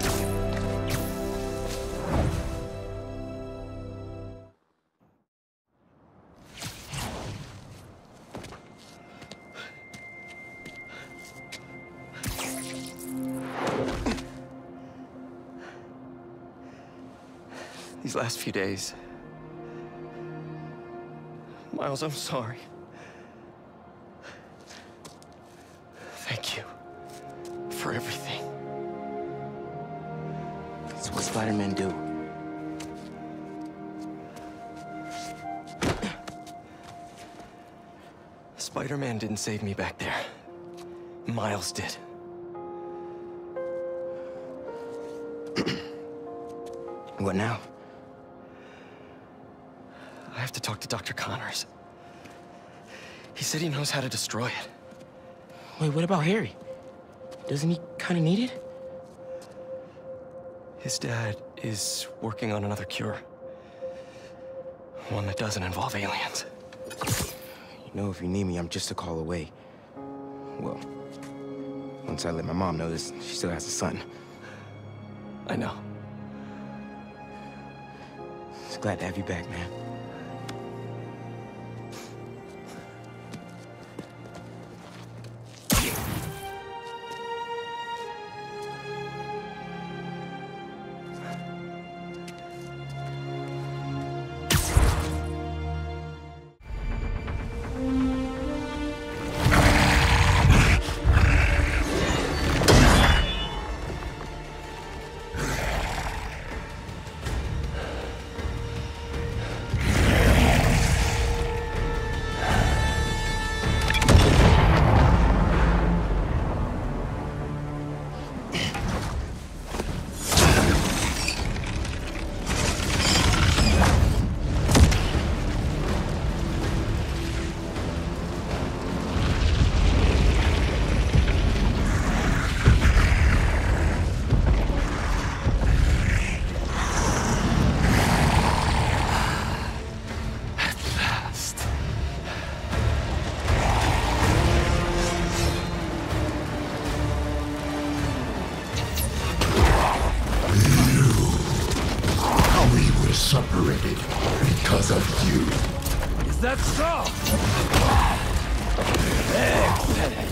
Speaker 2: These last few days... Miles, I'm sorry. Thank you. For everything.
Speaker 4: That's what Spider-Man do.
Speaker 2: Spider-Man didn't save me back there. Miles did.
Speaker 4: What now?
Speaker 2: I have to talk to Doctor Connors. He said he knows how to destroy it.
Speaker 4: Wait, what about Harry? Doesn't he kind of need it?
Speaker 2: His dad is working on another cure. One that doesn't involve aliens.
Speaker 14: You know, if you need me, I'm just a call away. Well, once I let my mom know this, she still has a son.
Speaker 2: I know.
Speaker 14: Just glad to have you back, man.
Speaker 6: separated because of you.
Speaker 12: Is that so? Excellent.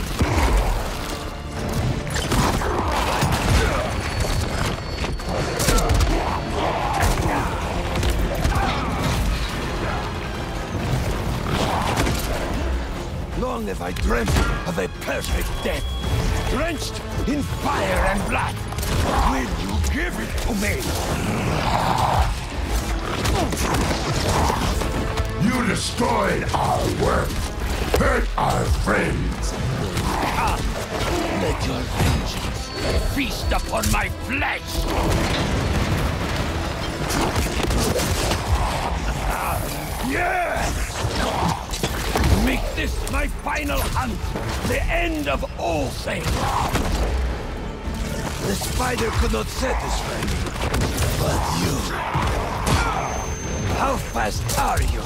Speaker 12: Long have I dreamt of a perfect death, drenched in fire and blood. Will you give it to me?
Speaker 6: You destroyed our work, hurt our friends.
Speaker 12: Come, let your vengeance feast upon my flesh. Yes! Make this my final hunt, the end of all things. The spider could not satisfy me, but you. How fast are you?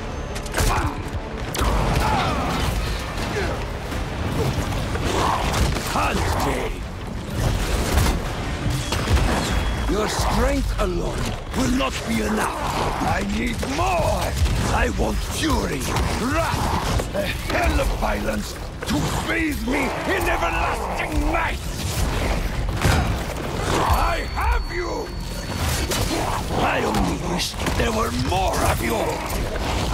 Speaker 12: Hunt me! Your strength alone will not be enough. I need more! I want fury, wrath, a hell of violence to bathe me in everlasting night! I have you! I only wish there were more of you!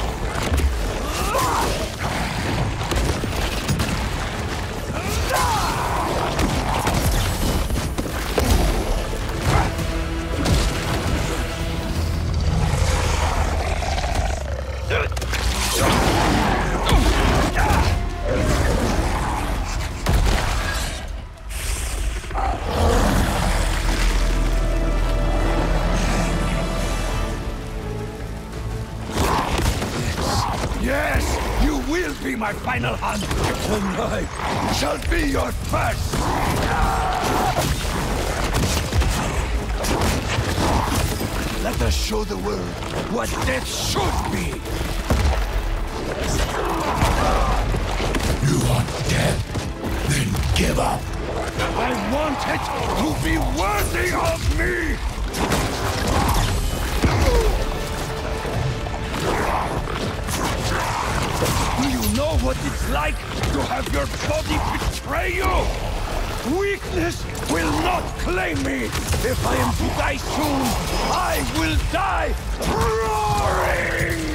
Speaker 12: My final hunt, tonight shall be your first! Let us show the world what death should be!
Speaker 6: You want death? Then give up!
Speaker 12: I want it to be worthy of me! Do you know what it's like to have your body betray you? Weakness will not claim me! If I am to die soon, I will die roaring!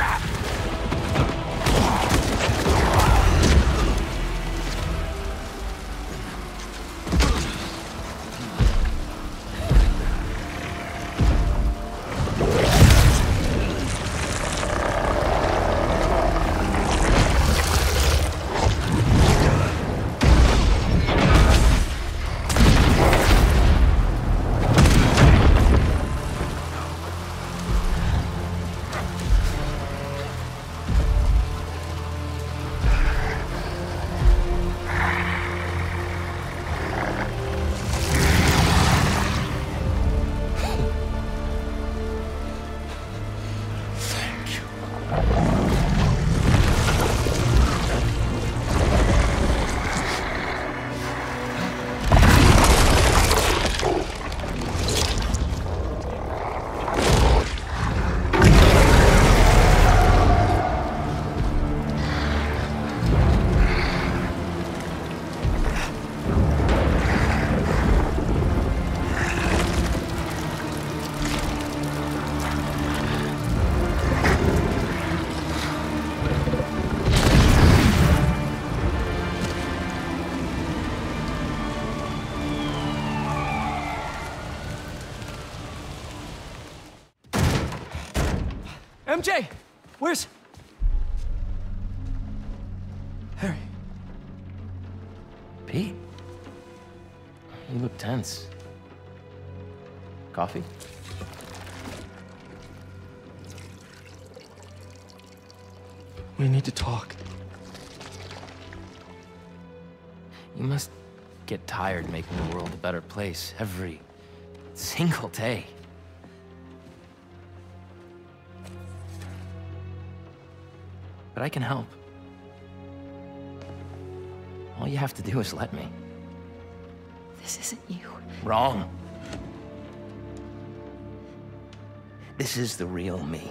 Speaker 1: M J! Where's... Harry?
Speaker 15: Pete? You look tense. Coffee?
Speaker 1: We need to talk.
Speaker 15: You must get tired making the world a better place every single day. But I can help. All you have to do is let me.
Speaker 10: This isn't you.
Speaker 15: Wrong. This is the real me.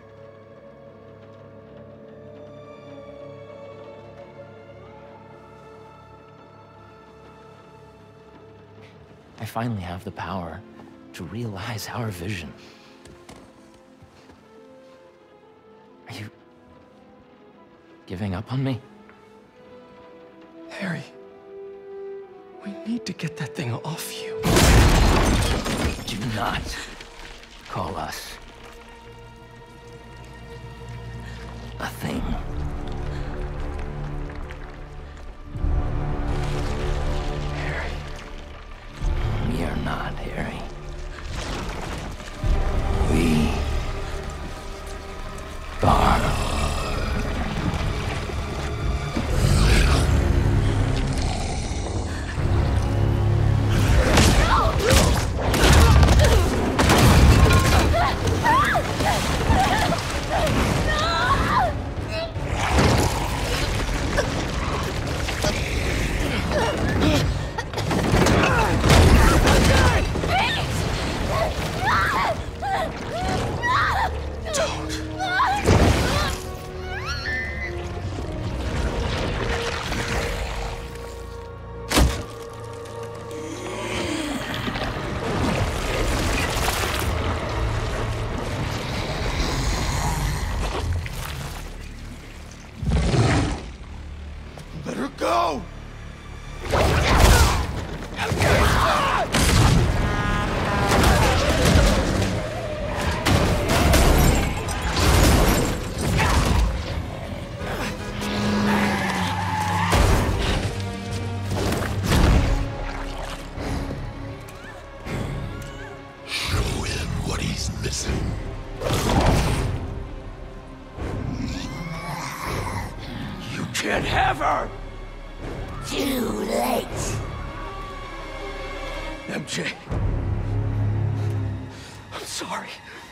Speaker 15: I finally have the power to realize our vision. Are you giving up on me?
Speaker 2: Harry, we need to get that thing off you.
Speaker 15: Do not call us a thing. We are not, Harry. We are.
Speaker 12: Can't have her!
Speaker 3: Too late.
Speaker 12: M J. I'm sorry.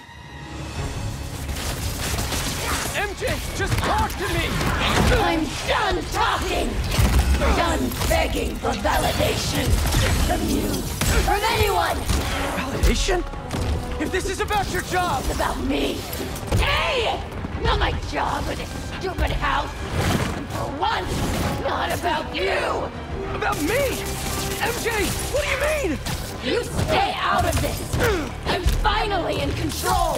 Speaker 4: M J, just talk to me!
Speaker 3: I'm done talking! Done begging for validation from you, from anyone!
Speaker 4: Validation? If this is about your job!
Speaker 3: It's about me! Hey! Not my job or this stupid house! For once, not about you!
Speaker 4: About me? M J, what do you mean?
Speaker 3: You stay out of this! I'm finally in control!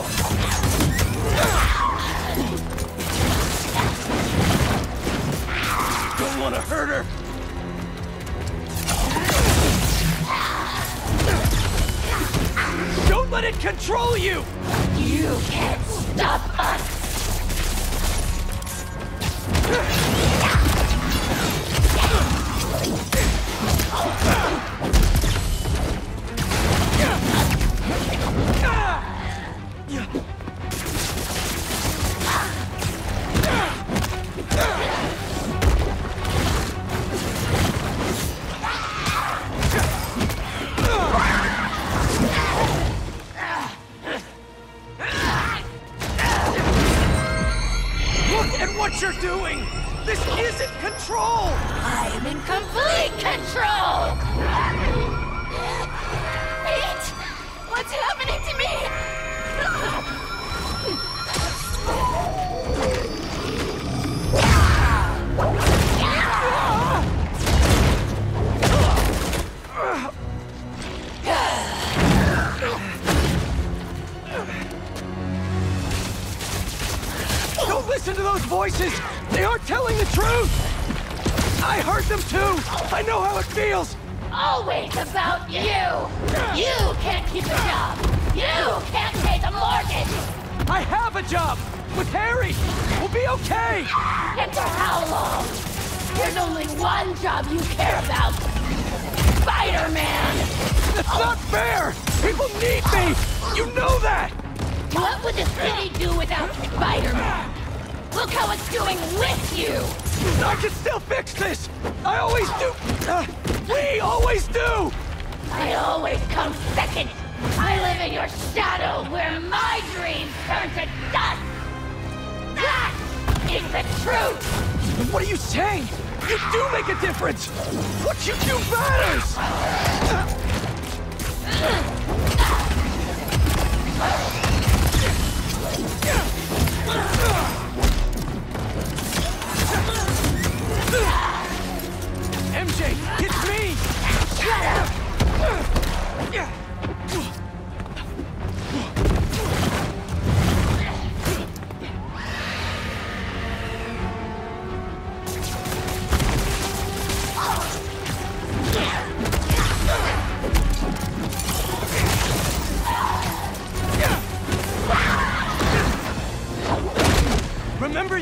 Speaker 12: Don't want to hurt her!
Speaker 4: Don't let it control you!
Speaker 3: You can't stop us!
Speaker 4: Look at what you're doing! This isn't control!
Speaker 3: I'm in complete control! Pete! What's happening to me?
Speaker 4: Don't listen to those voices! They aren't telling the truth! I heard them too! I know how it feels!
Speaker 3: Always about you! You can't keep a job! You can't pay the mortgage!
Speaker 4: I have a job! With Harry! We'll be okay!
Speaker 3: And for how long? There's only one job you care about! Spider-Man!
Speaker 4: That's not fair! People need me! You know that!
Speaker 3: What would the city do without Spider-Man? Look how it's doing with you!
Speaker 4: I can still fix this! I always do! Uh, we always do!
Speaker 3: I always come second! I live in your shadow where my dreams turn to dust! That is the truth!
Speaker 4: But what are you saying? You do make a difference! What you do matters! Uh,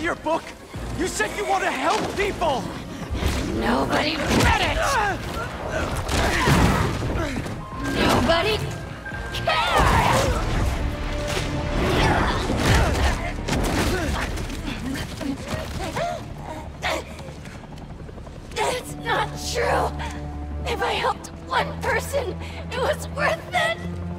Speaker 1: your book? You said you want to help people!
Speaker 3: Nobody read it! Nobody cares! That's not true! If I helped one person, it was worth it!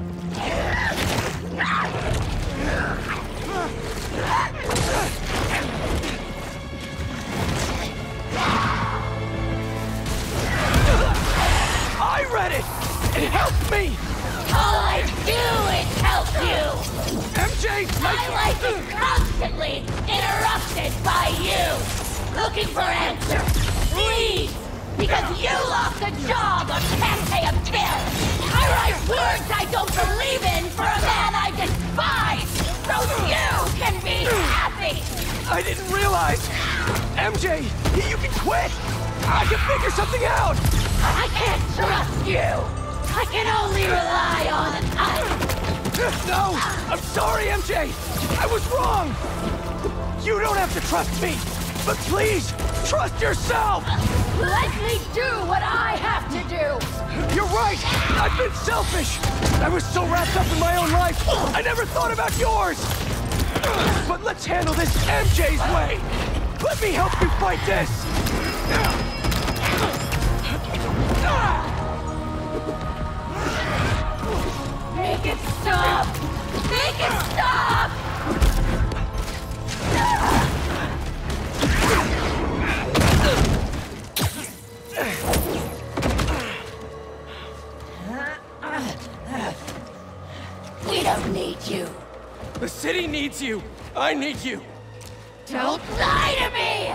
Speaker 1: I read it! It helped me!
Speaker 3: All I do is help you!
Speaker 1: M J!
Speaker 3: My life is constantly interrupted by you! Looking for answers! Please! Because you lost a job or can't pay a bill! I write words I don't believe in for a man I despise! So you can be happy!
Speaker 1: I didn't realize! M J, you can quit! I can figure something out!
Speaker 3: I can't trust you! I can only rely on us!
Speaker 1: No! I'm sorry, M J! I was wrong! You don't have to trust me! But please, trust yourself!
Speaker 3: Let me do what I have to do!
Speaker 1: You're right! I've been selfish! I was so wrapped up in my own life, I never thought about yours! But let's handle this M J's way! Let me help you fight this!
Speaker 3: Make it stop! Make it stop! We don't need you.
Speaker 1: The city needs you. I need you.
Speaker 3: Don't lie to me!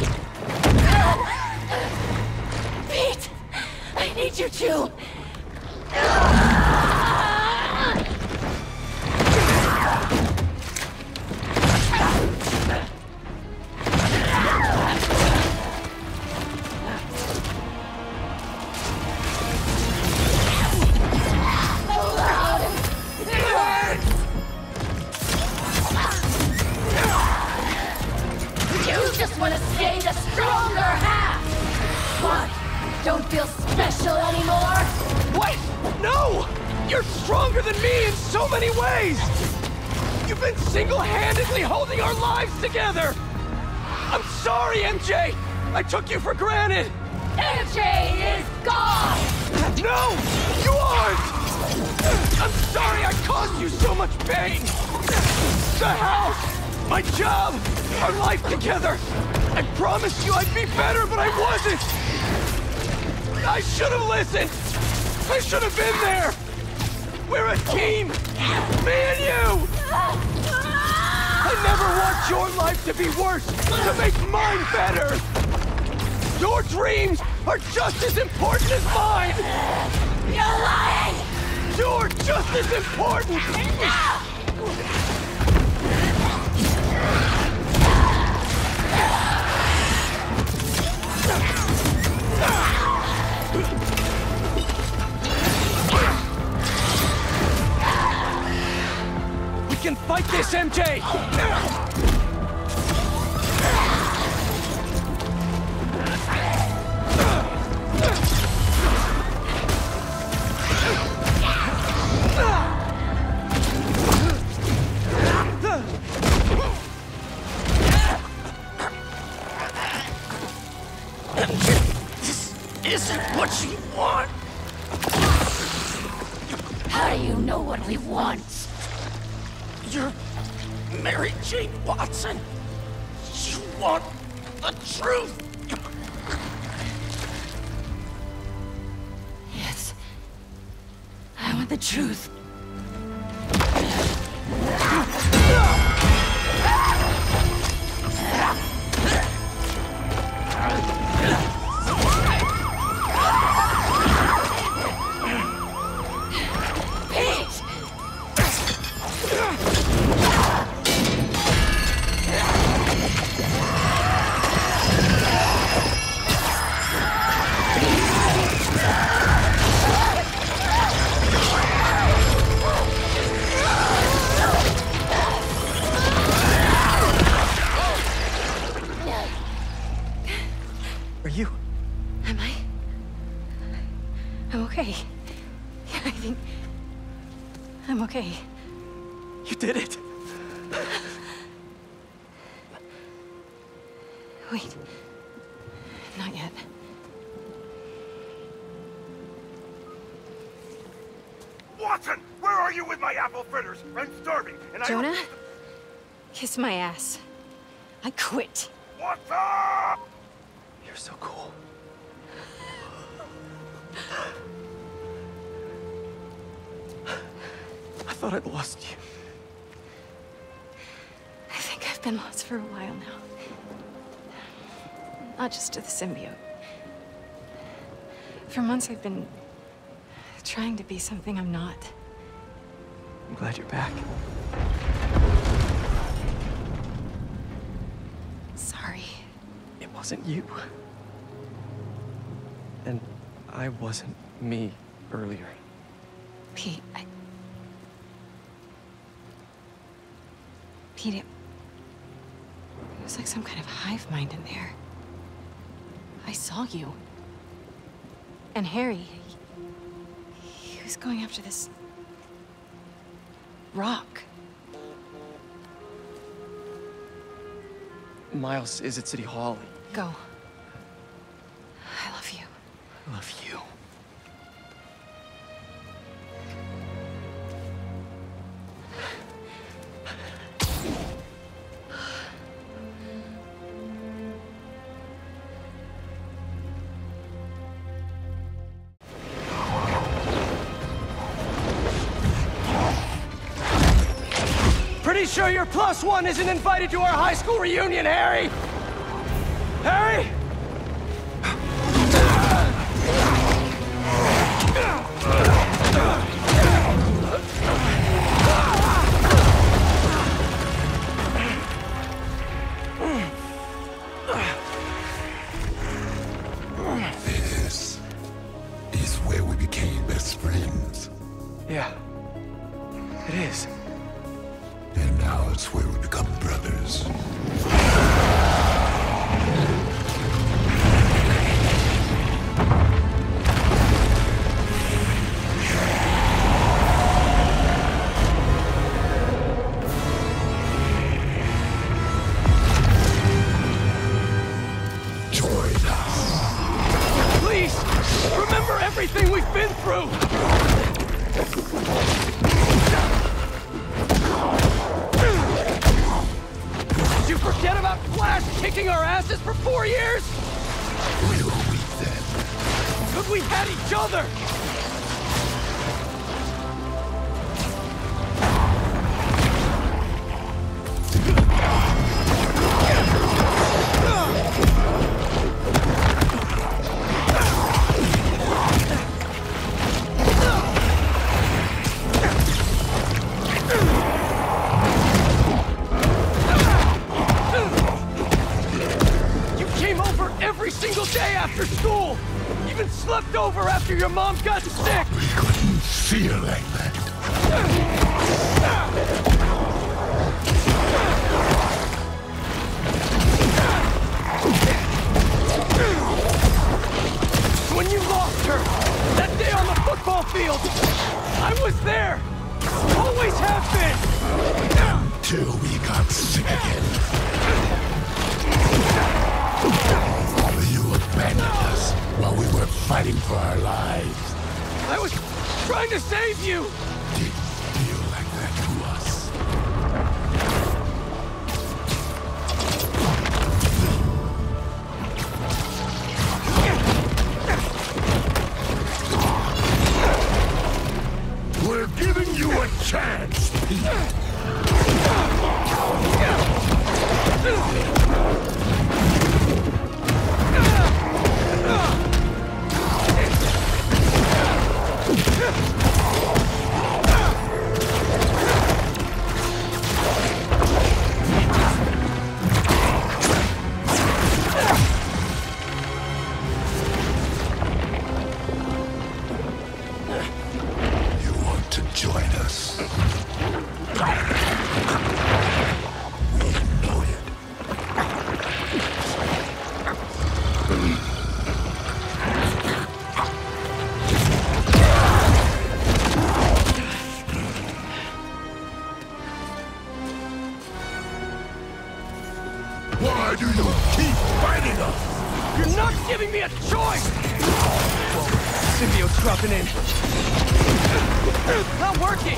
Speaker 3: Pete! I need you too! Just want to stay the stronger half! What? Don't feel special anymore?
Speaker 1: What? No! You're stronger than me in so many ways! You've been single-handedly holding our lives together! I'm sorry, M J! I took you for granted!
Speaker 3: M J is gone!
Speaker 1: No! You aren't! I'm sorry I caused you so much pain! The house! My job! Our life together! I promised you I'd be better, but I wasn't! I should have listened! I should have been there! We're a team! Me and you! I never want your life to be worse, to make mine better! Your dreams are just as important as mine!
Speaker 3: You're lying!
Speaker 1: You're just as important! We can fight this, M J!
Speaker 12: Isn't what you want.
Speaker 3: How do you know what we want?
Speaker 12: You're Mary Jane Watson. You want the truth.
Speaker 3: Yes. I want the truth.
Speaker 16: I think I'm okay.
Speaker 1: You did it.
Speaker 16: Wait. Not yet.
Speaker 11: Watson, where are you with my apple fritters? I'm starving, and
Speaker 16: Jonah?
Speaker 11: I...
Speaker 16: Kiss my ass. I quit.
Speaker 11: Watson!
Speaker 1: You're so cool. I thought I'd lost you.
Speaker 16: I think I've been lost for a while now. Not just to the symbiote. For months I've been trying to be something I'm not.
Speaker 1: I'm glad you're back.
Speaker 16: Sorry.
Speaker 1: It wasn't you. And I wasn't me earlier.
Speaker 16: Pete, I... Pete, it... it was like some kind of hive mind in there. I saw you. And Harry, he, he was going after this... rock.
Speaker 1: Miles is at City Hall.
Speaker 16: Go. I love you.
Speaker 1: I love you.
Speaker 12: Pretty sure your plus one isn't invited to our high school reunion, Harry! Harry!
Speaker 6: This is where we became best friends.
Speaker 1: Yeah, it is.
Speaker 6: And now it's where we become brothers. Join us.
Speaker 12: Please, remember everything we've been through! Did you forget about Flash kicking our asses for four years?
Speaker 6: Where were we then?
Speaker 12: Because we had each other! Every single day after school! Even slept over after your mom got sick!
Speaker 6: We couldn't feel like that.
Speaker 12: When you lost her, that day on the football field, I was there! Always have been!
Speaker 6: Till we got sick again. You abandoned us while we were fighting for our lives.
Speaker 12: I was trying to save you!
Speaker 6: Did feel like that to us. We're giving you a chance, Pete.
Speaker 12: giving me a choice! Whoa, symbiote's dropping in. Not working!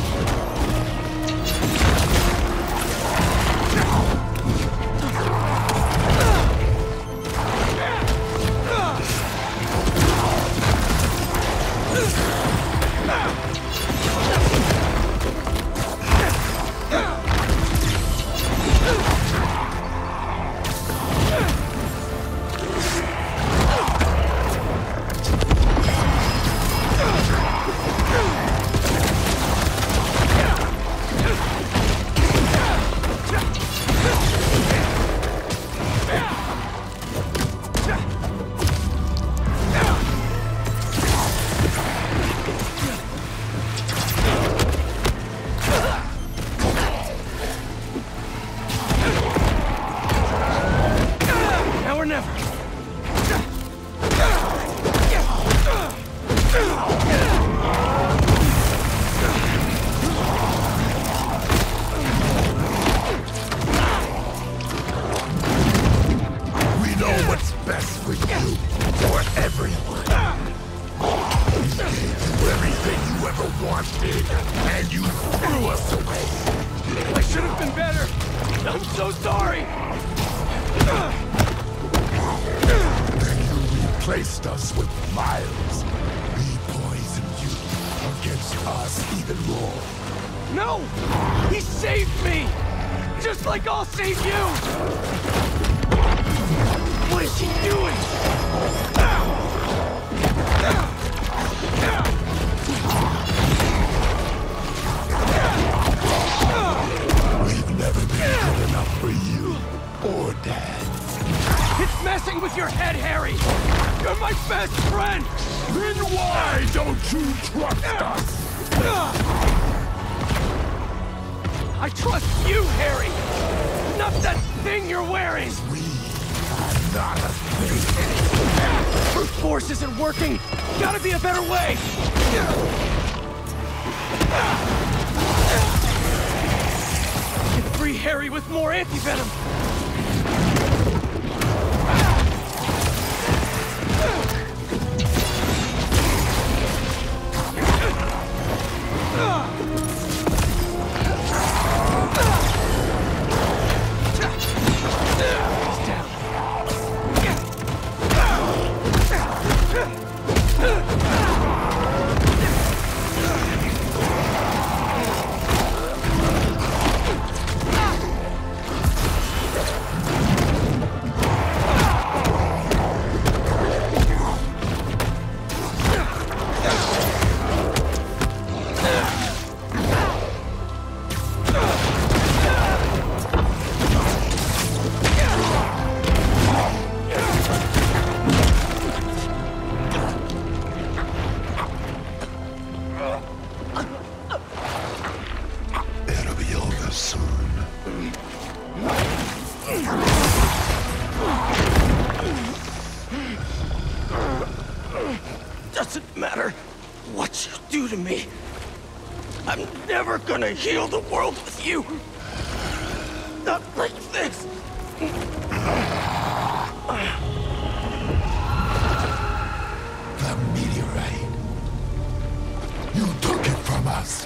Speaker 12: Venom!
Speaker 17: Gonna heal the world with you. Not like this.
Speaker 6: The meteorite. You took it from us.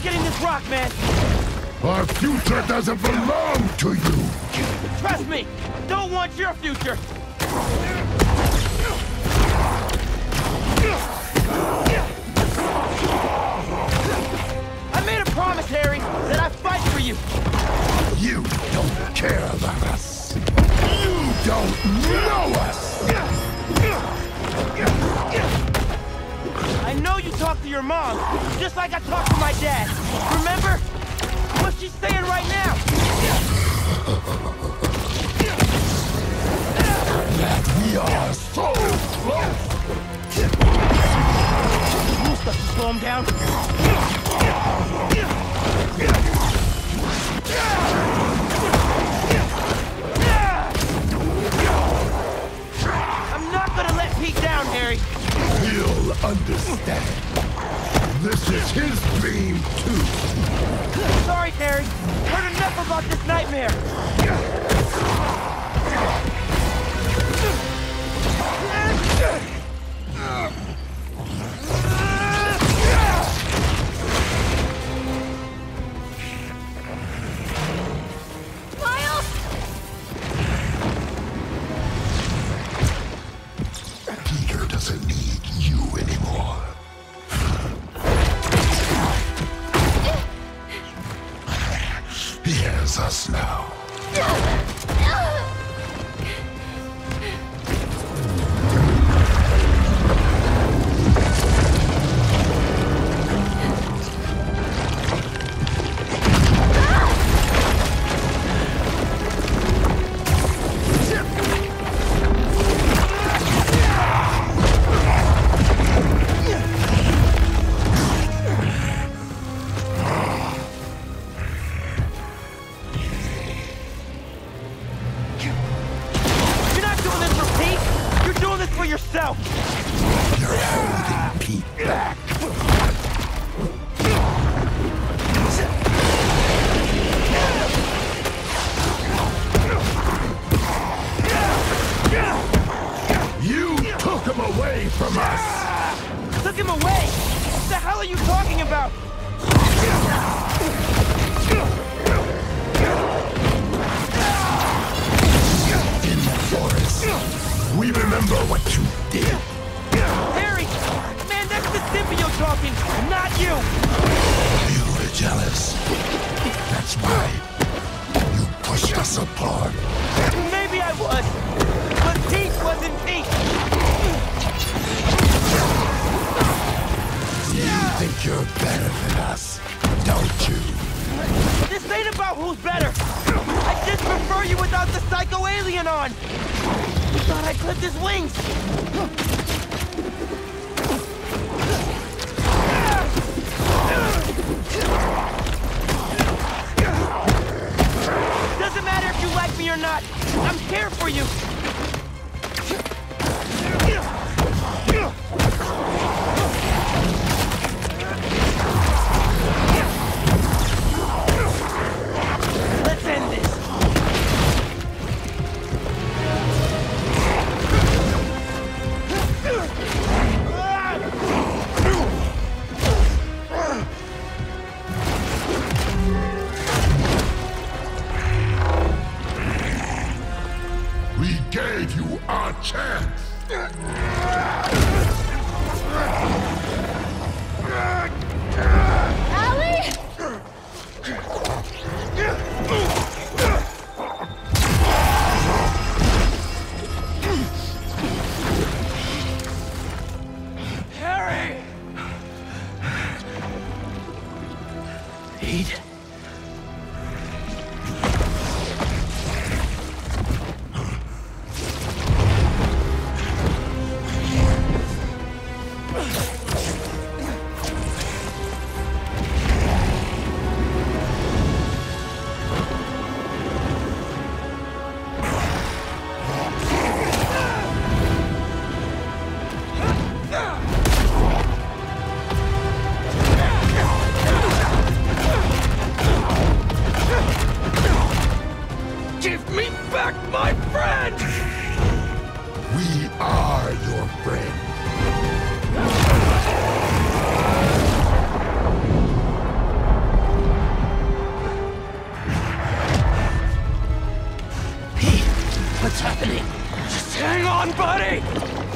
Speaker 4: getting this rock, man!
Speaker 6: Our future doesn't belong to you!
Speaker 4: Trust me! Don't want your future! I made a promise, Harry, that I'd fight for you!
Speaker 6: You don't care about us! You don't know us!
Speaker 4: I know you talk to your mom, just like I talk to my dad. Remember? What's she saying right now?
Speaker 6: That we are so close!
Speaker 4: You stuff to slow him down. I'm not gonna let Pete down, Harry.
Speaker 6: He'll understand. This is his dream, too.
Speaker 4: Sorry, Harry. Heard enough about this nightmare.
Speaker 3: Miles!
Speaker 6: Peter doesn't need you anymore. He has us now.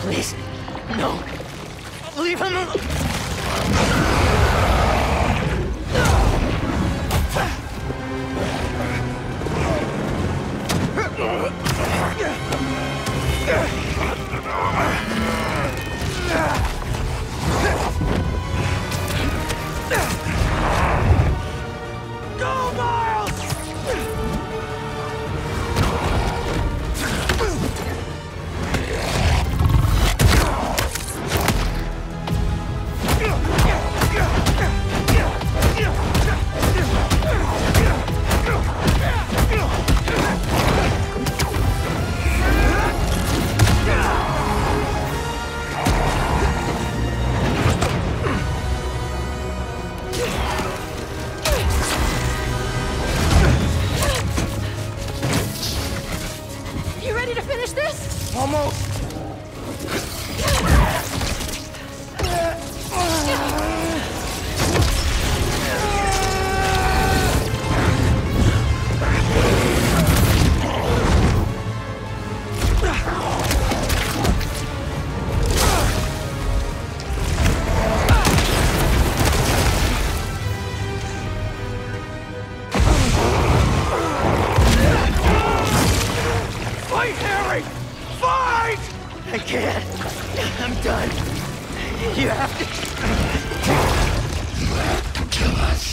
Speaker 2: Please, no. Leave him alone.
Speaker 17: Go, Miles!
Speaker 10: You ready to finish this?
Speaker 17: Almost.
Speaker 2: Fight, Harry! Fight! I can't. I'm done. You have to...
Speaker 17: To kill us.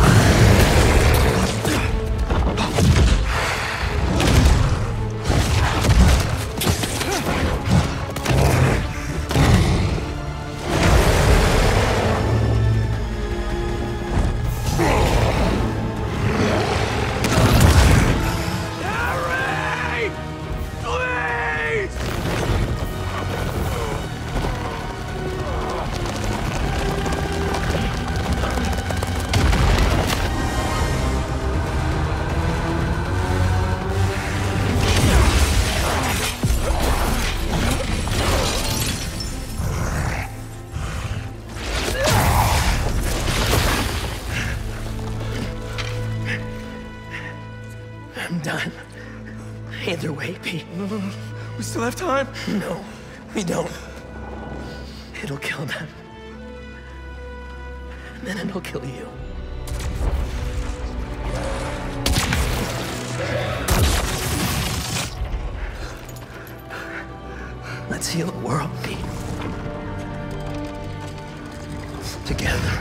Speaker 2: I'm done. Either way, Pete.
Speaker 17: We still have time?
Speaker 2: No, we don't. It'll kill them. And then it'll kill you. Let's heal the world, Pete. Together.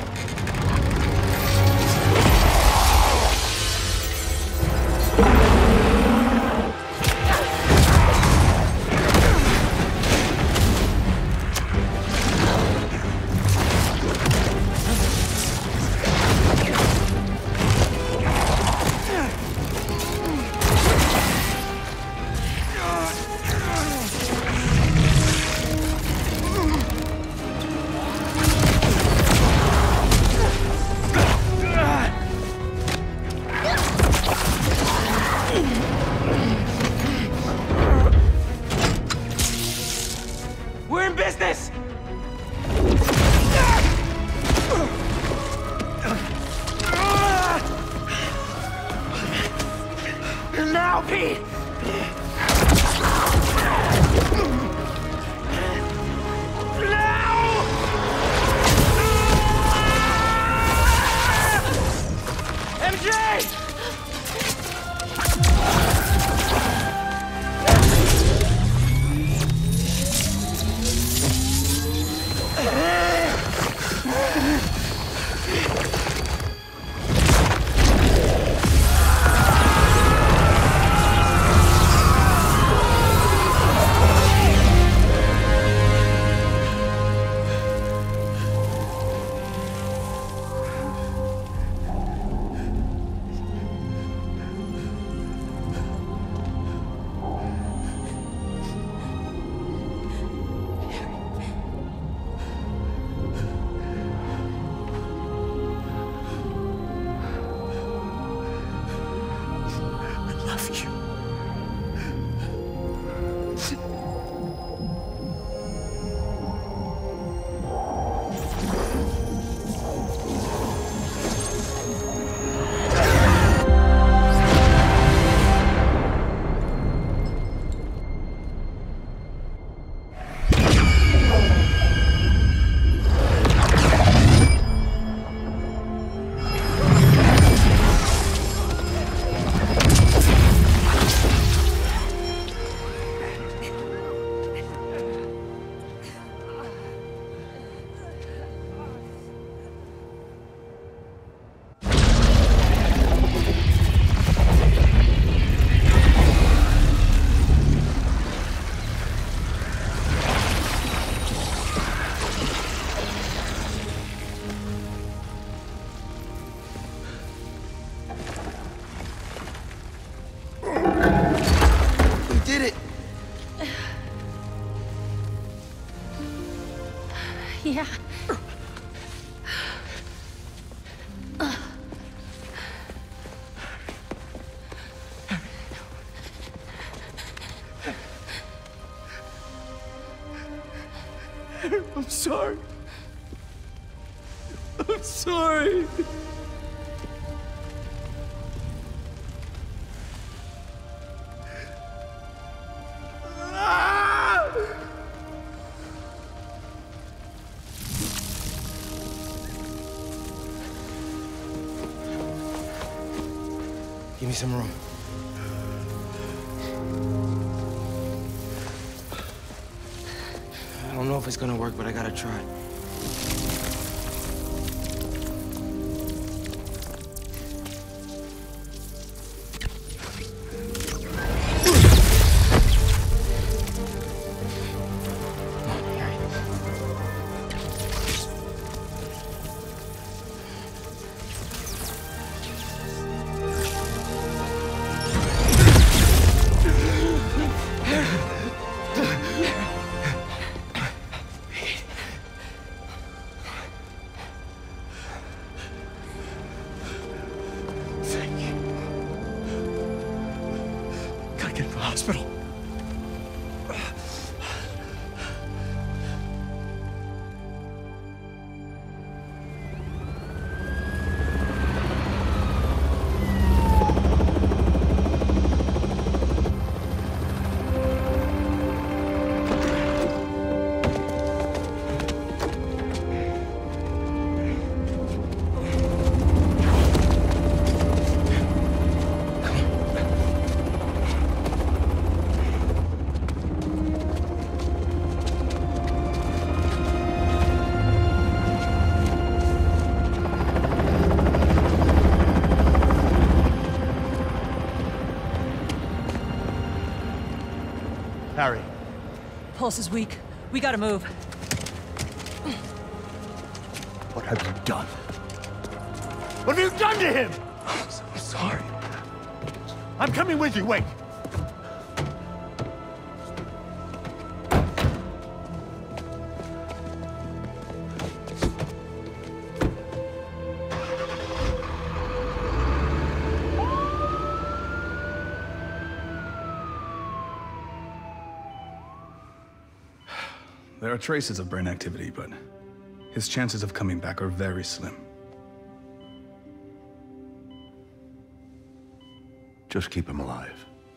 Speaker 4: We're in business!
Speaker 2: Now, Pete!
Speaker 4: M J!
Speaker 10: Yeah.
Speaker 7: I'm sorry. I'm sorry.
Speaker 14: Give me some room. I don't know if it's gonna work, but I gotta try.
Speaker 7: Hospital.
Speaker 18: Harry.
Speaker 19: Pulse is weak. We gotta move.
Speaker 18: What have you done? What have you done to him?
Speaker 7: I'm so sorry.
Speaker 18: I'm coming with you, wait.
Speaker 20: There are traces of brain activity, but his chances of coming back are very slim.
Speaker 18: Just keep him alive.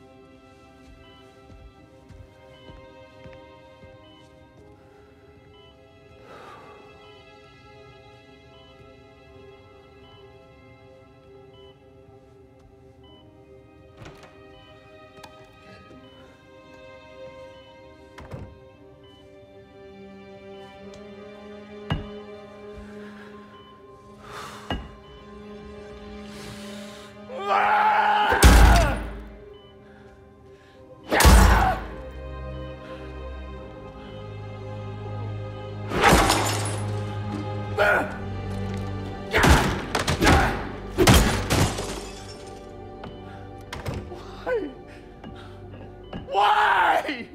Speaker 18: Why?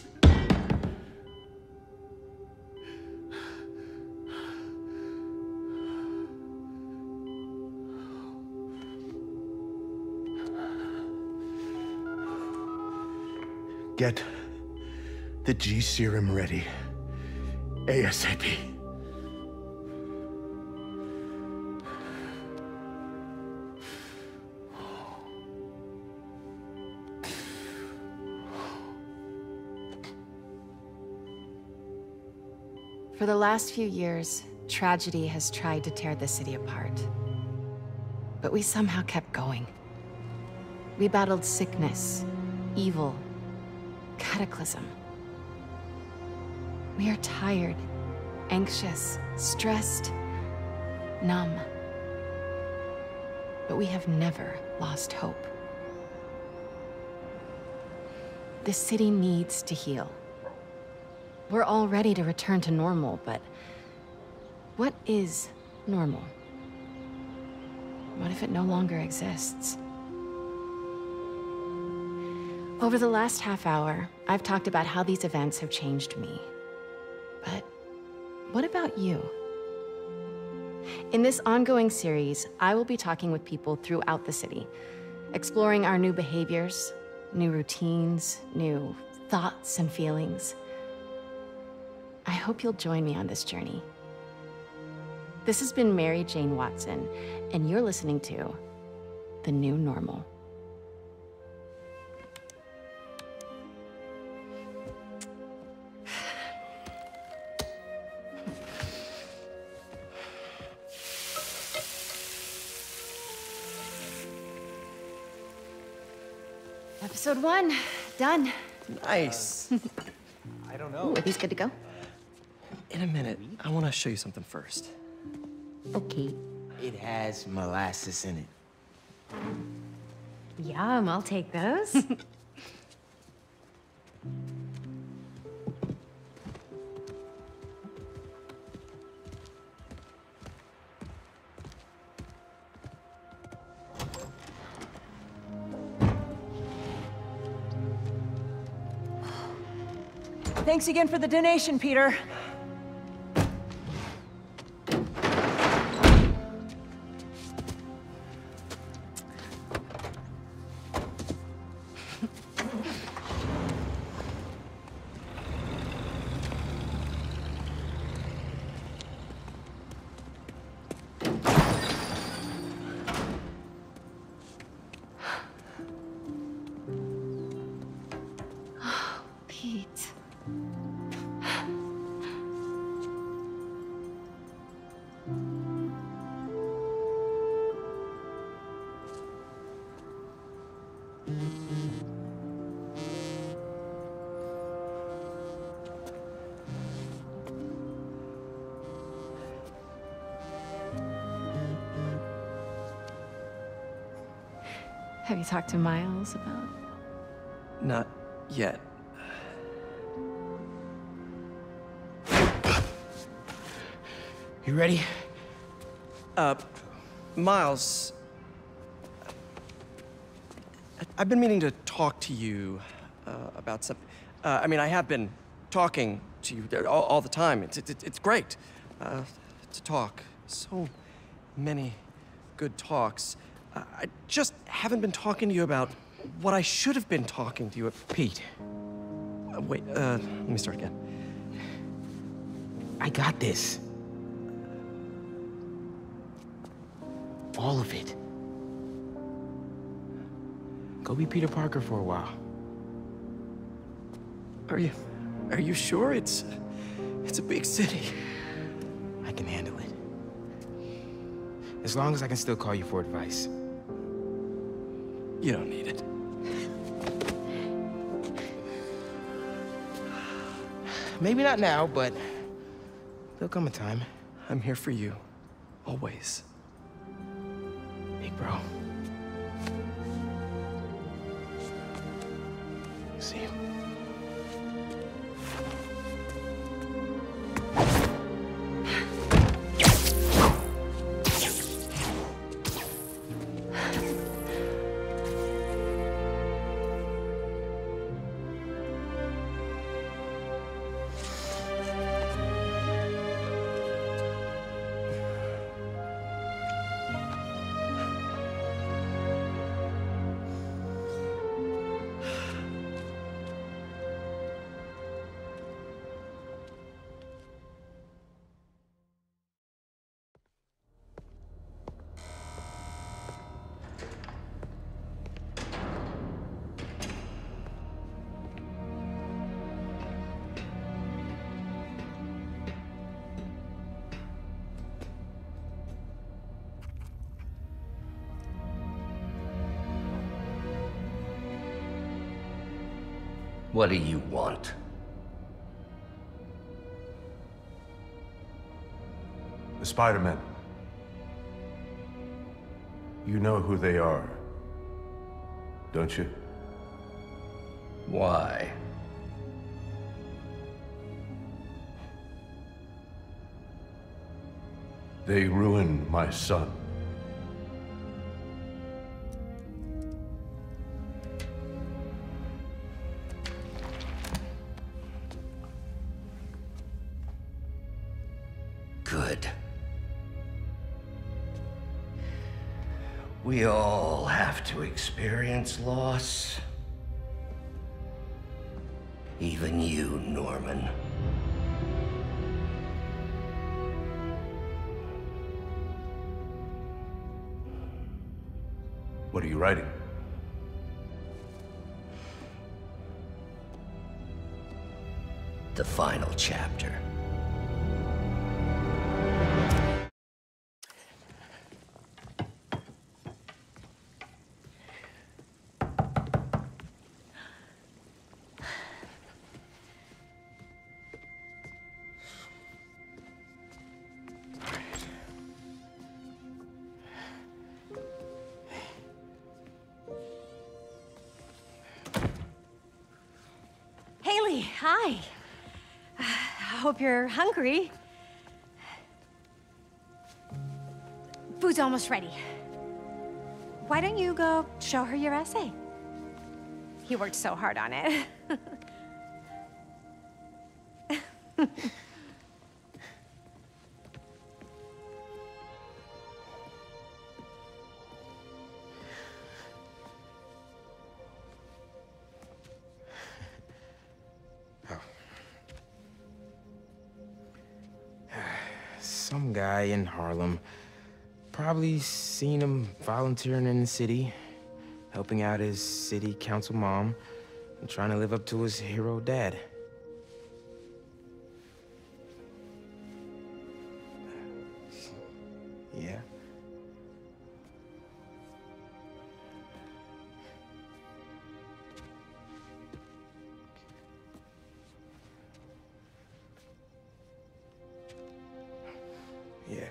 Speaker 18: Get the G serum ready. ASAP.
Speaker 16: For the last few years, tragedy has tried to tear the city apart. But we somehow kept going. We battled sickness, evil, cataclysm. We are tired, anxious, stressed, numb. But we have never lost hope. The city needs to heal. We're all ready to return to normal, but what is normal? What if it no longer exists? Over the last half hour, I've talked about how these events have changed me. But what about you? In this ongoing series, I will be talking with people throughout the city, exploring our new behaviors, new routines, new thoughts and feelings. I hope you'll join me on this journey. This has been Mary Jane Watson, and you're listening to The New Normal. Episode one, done.
Speaker 21: Nice.
Speaker 1: I don't know.
Speaker 16: Ooh, are these good to go?
Speaker 21: In a minute, I want to show you something first.
Speaker 16: Okay.
Speaker 14: It has molasses in it.
Speaker 10: Yum, I'll take those.
Speaker 19: Thanks again for the donation, Peter.
Speaker 16: Have you talked to Miles about?
Speaker 21: Not yet.
Speaker 14: You ready?
Speaker 21: Uh, Miles, I've been meaning to talk to you uh, about something. Uh, I mean, I have been talking to you there all, all the time. It's, it's, it's great uh, to talk. So many good talks. Uh, I just haven't been talking to you about what I should have been talking to you about.
Speaker 14: Pete.
Speaker 21: Uh, wait, uh, let me start again.
Speaker 14: I got this. All of it. Go be Peter Parker for a while.
Speaker 21: Are you, are you sure? It's, it's a big city.
Speaker 14: I can handle it. As long as I can still call you for advice.
Speaker 21: You don't need it.
Speaker 14: Maybe not now, but there'll come a time.
Speaker 21: I'm here for you. Always.
Speaker 14: Big bro. See you.
Speaker 22: What do you want?
Speaker 9: The Spider-Men. You know who they are, don't you?
Speaker 22: Why?
Speaker 9: They ruined my son.
Speaker 5: Good. We all have to experience loss. Even you, Norman.
Speaker 12: What are you writing?
Speaker 5: The final chapter.
Speaker 10: Hi. I hope you're hungry. Food's almost ready. Why don't you go show her your essay? You worked so hard on it.
Speaker 14: Some guy in Harlem. Probably seen him volunteering in the city, helping out his city council mom, and trying to live up to his hero dad. Yeah. Yeah.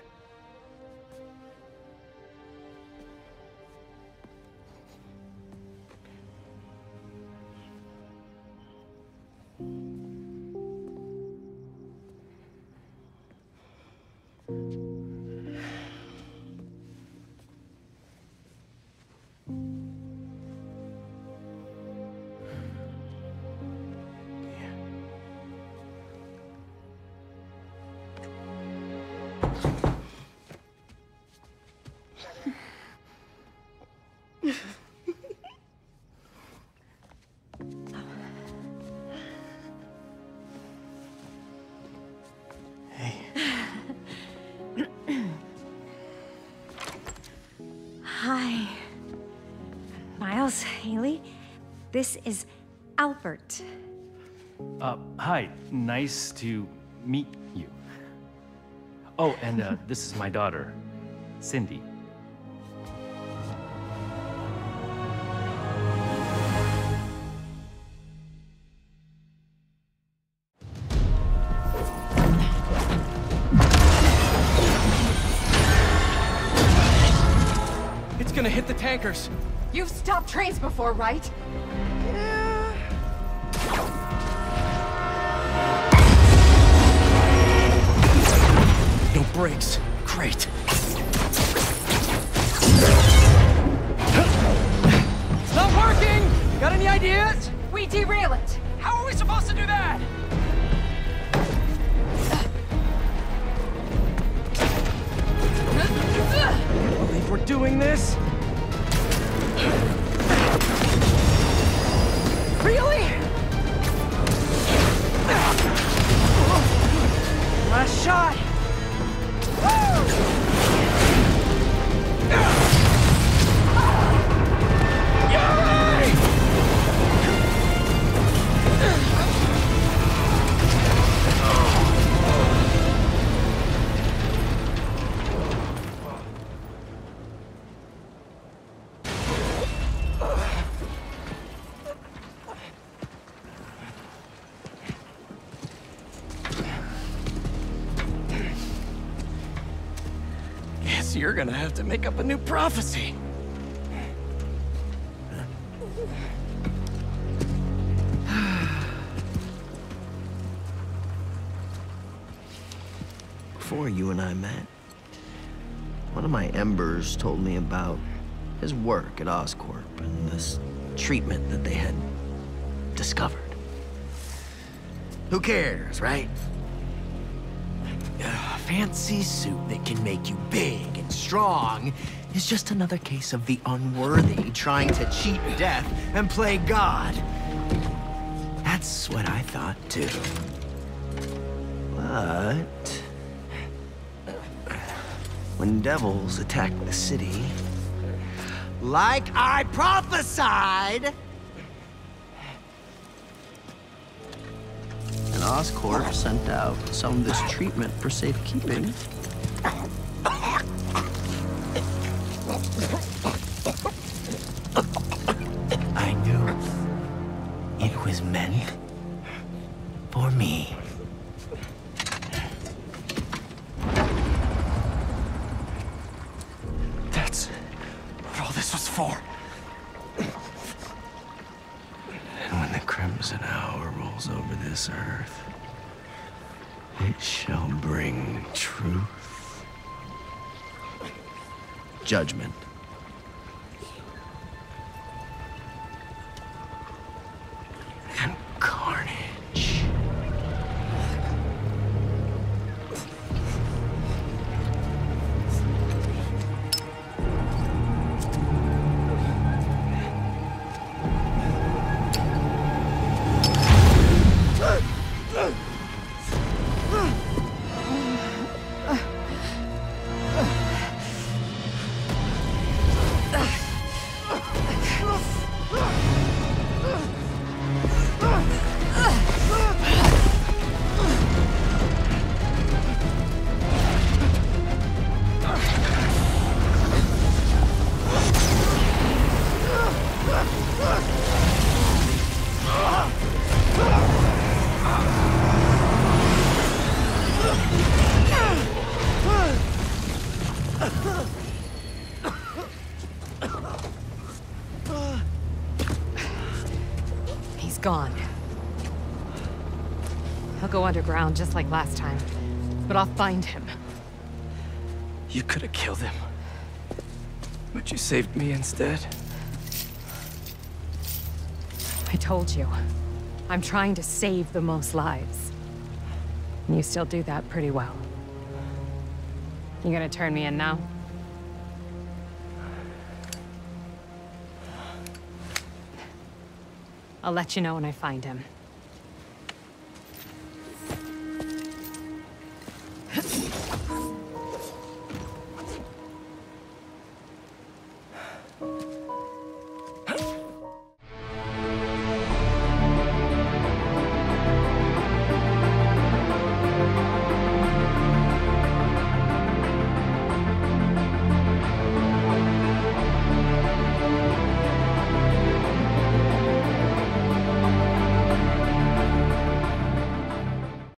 Speaker 10: Hi. Miles, Haley, this is Albert.
Speaker 15: Uh, hi. Nice to meet you. Oh, and uh, this is my daughter, Cindy.
Speaker 21: It's gonna hit the tankers.
Speaker 19: You've stopped trains before, right?
Speaker 21: Yeah. No brakes. Great.
Speaker 4: It's not working! Got any ideas?
Speaker 19: We derail it.
Speaker 4: How are we supposed to do that?
Speaker 21: I believe we're doing this.
Speaker 4: Really? Last shot!
Speaker 21: Guess you're gonna have to make up a new prophecy.
Speaker 5: Before you and I met, one of my embers told me about his work at Oscorp and this treatment that they had discovered. Who cares, right? fancy suit that can make you big and strong is just another case of the unworthy trying to cheat death and play God. That's what I thought too. But when devils attack the city, like I prophesied, and Oscorp sent out some of this treatment for safekeeping. I knew it was meant for me.
Speaker 17: That's what all this was for.
Speaker 5: And when the Crimson Hour rolls over this earth, it shall bring truth, judgment, and carnage.
Speaker 19: Gone. He'll go underground just like last time, but I'll find him.
Speaker 17: You could have killed him, but you saved me instead.
Speaker 19: I told you, I'm trying to save the most lives. And you still do that pretty well. You gonna turn me in now? I'll let you know when I find him.